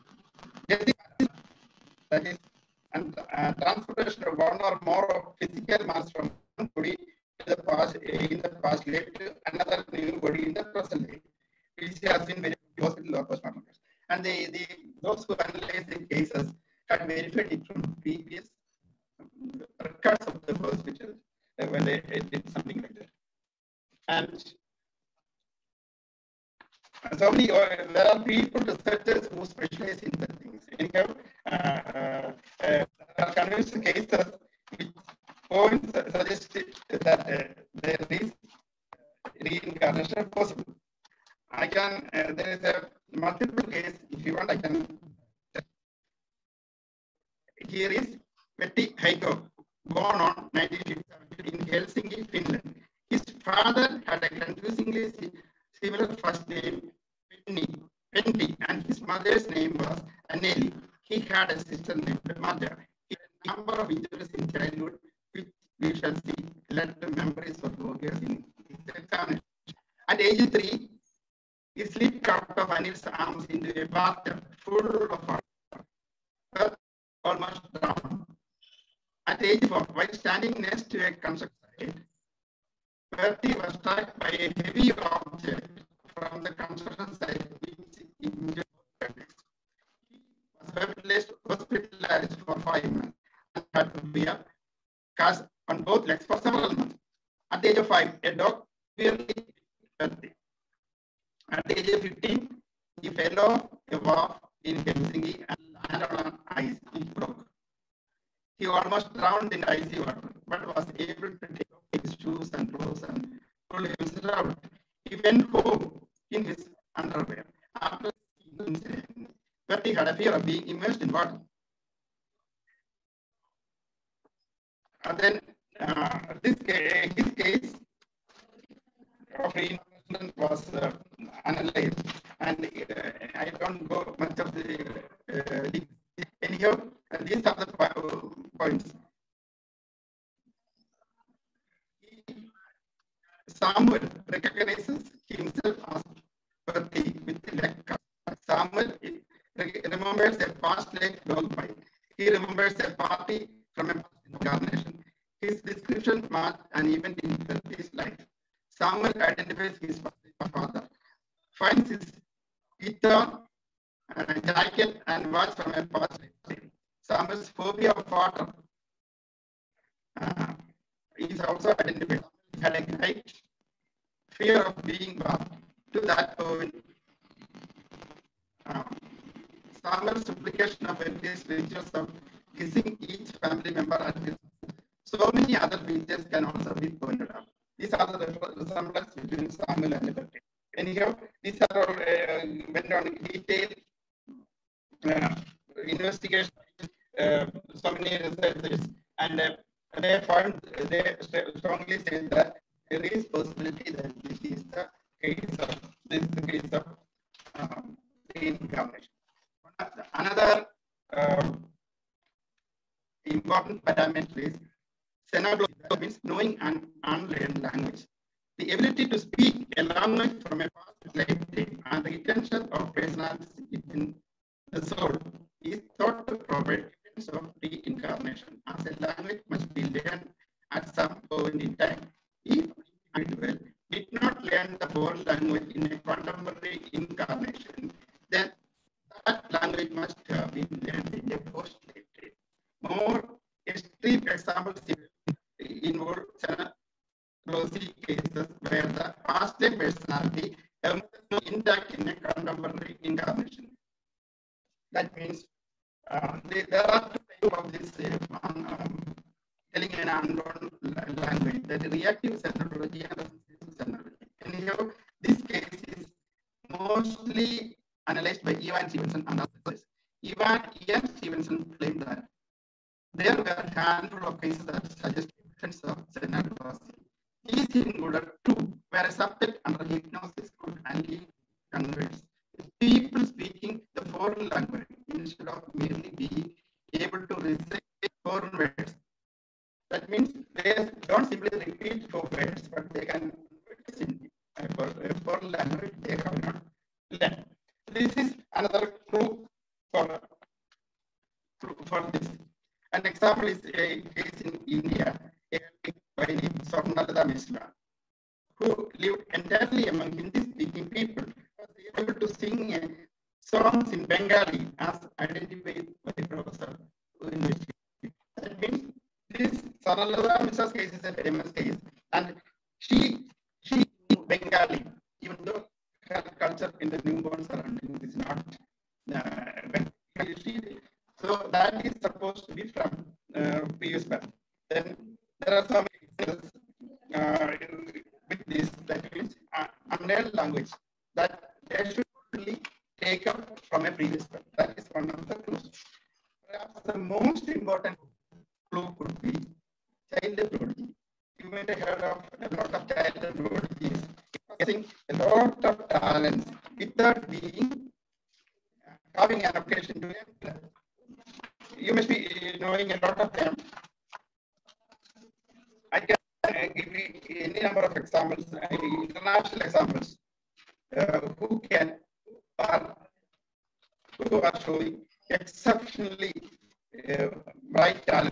that is and uh, transportation of one or more of physical mass from one body to the past in the past led to another new body in the present day, which has been very hospital or postmortem. And the, the those who analyze the cases had verified it from previous records of the hospital uh, when they did something like that. And so many, uh, there are people, researchers who specialize in the things. Anyhow, uh, uh, there are convinced cases which points suggest that uh, there is reincarnation possible. I can, uh, there is a multiple case, if you want, I can. Here is Vetti Heikko, born on nineteen fifty-seven in Helsinki, Finland. His father had a confusingly similar first name, Penny, Penny, and his mother's name was Anneli. He had a sister named Martha. He had a number of injuries in childhood, which we shall see led to memories of progress in his examination. At age three, he slipped out of Anil's arms into a bathtub full of water, almost drowned. At age four, while standing next to a construction site, Bertie was struck by a heavy object from the construction site, which injured his legs. He was hospitalized for five months and had to be a cast on both legs for several months. At the age of five, a dog severely hit Bertie. At the age of fifteen, he fell off a wharf in Helsinki and landed on ice, which broke. He almost drowned in icy water, but was able to take off his shoes and clothes and pull himself out. He went home in his underwear. After the incident, but he had a fear of being immersed in water. And then uh, this case, his case of reincarnation was uh, analyzed, and uh, I don't go much of the uh, anyhow. And these are the points. Samuel recognizes himself as Bertie with the leg cut. Samuel remembers a past leg dog bite. He remembers a party from a past incarnation. His description matched an event in Bertie's life. Samuel identifies his father, finds his guitar, and jacket, and watch from a past life. Samuel's phobia of water uh, is also identified. He had a great fear of being bathed. To that point, um, Samuel's duplication of Bertie's features of kissing each family member at his. So many other features can also be pointed out. These are the resemblance between Samuel and Bertie. Anyhow, these are all uh, went on detailed uh, investigation. Uh, so many researchers, and uh, they found they strongly say that there is possibility that this is the case of this is the case of um, reincarnation. Another uh, important parameter is xenoglossy, means knowing an unlearned language. The ability to speak a language from a past lifetime and the retention of personality within the soul is thought to provide of reincarnation, as a language must be learned at some point in time. If the individual did not learn the whole language in a contemporary incarnation, then that language must have been learned in a post-lifetime. More extreme examples involve xenoglossy cases where the past life personality is intact in a contemporary incarnation. That means Uh, they, there are two types of this uh, um, telling an unknown language, that reactive xenology and responsive xenology. Anyhow, this case is mostly analyzed by Ian Stevenson and others. Ian, Ian Stevenson claimed that there were a handful of cases that suggest evidence of synaptoplasty. These included two, where a subject under hypnosis could handle converts. People speaking the foreign language instead of merely being able to recite foreign words. That means they don't simply repeat four words, but they can in a foreign language they have not learned. This is another proof for, for this. An example is a case in India, a by name Swarnalata Mishra, who lived entirely among Hindi-speaking people, was able to sing uh, songs in Bengali as identified by the professor who investigated. That means this Swarnalata Mishra's case is a famous case, and she she knew Bengali, even though her culture in the newborn surroundings is not uh, Bengali. She, so that is supposed to be from uh, previous birth. Then there are some examples uh, with this, that means uh, unlearned language that they should only take up from a previous birth. That is one of the clues. Perhaps the most important clue could be child prodigy. You may have heard of a lot of child prodigies getting a lot of talents without being uh, having an occasion to learn. You must be knowing a lot of them. I can uh, give you any number of examples, uh, international examples, uh, who can are who are showing exceptionally uh, bright talent,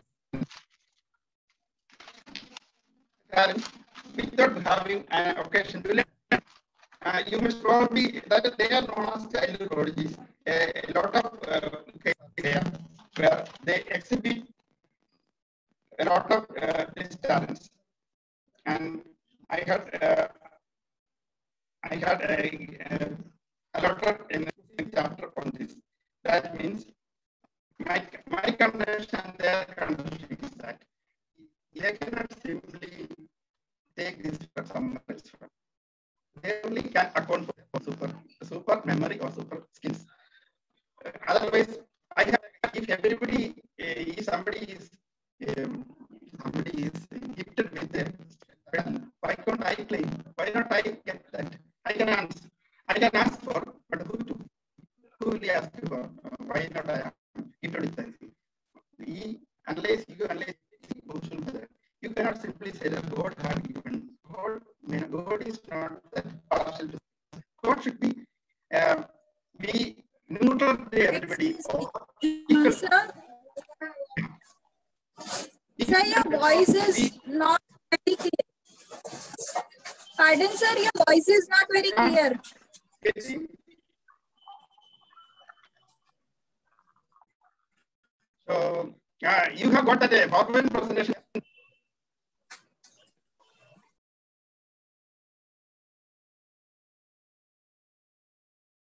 talent without having an occasion to learn. Uh, you must probably that they are known as child prodigies. A, a lot of uh, cases there where they exhibit a lot of uh, these talents, and I had uh, I had a, a, a lot of in a chapter on this. That means my my condition and their condition is that they cannot simply take this for someone else. They only can account for super super memory or super skills. Uh, otherwise, I have, if everybody, uh, if somebody is um, somebody is gifted with a pen, why can't I claim? Why not I get that? I can ask. I can ask for, but who to? Who will ask for? Uh, why not I am gifted with that? We, unless you unless you cannot simply say that God had given. God, God is not that partial. God should be uh, be neutral to everybody. No, sir. Sir, your voice is not very clear. Pardon, sir, your voice is not very clear. So, uh, you have got that uh, PowerPoint presentation.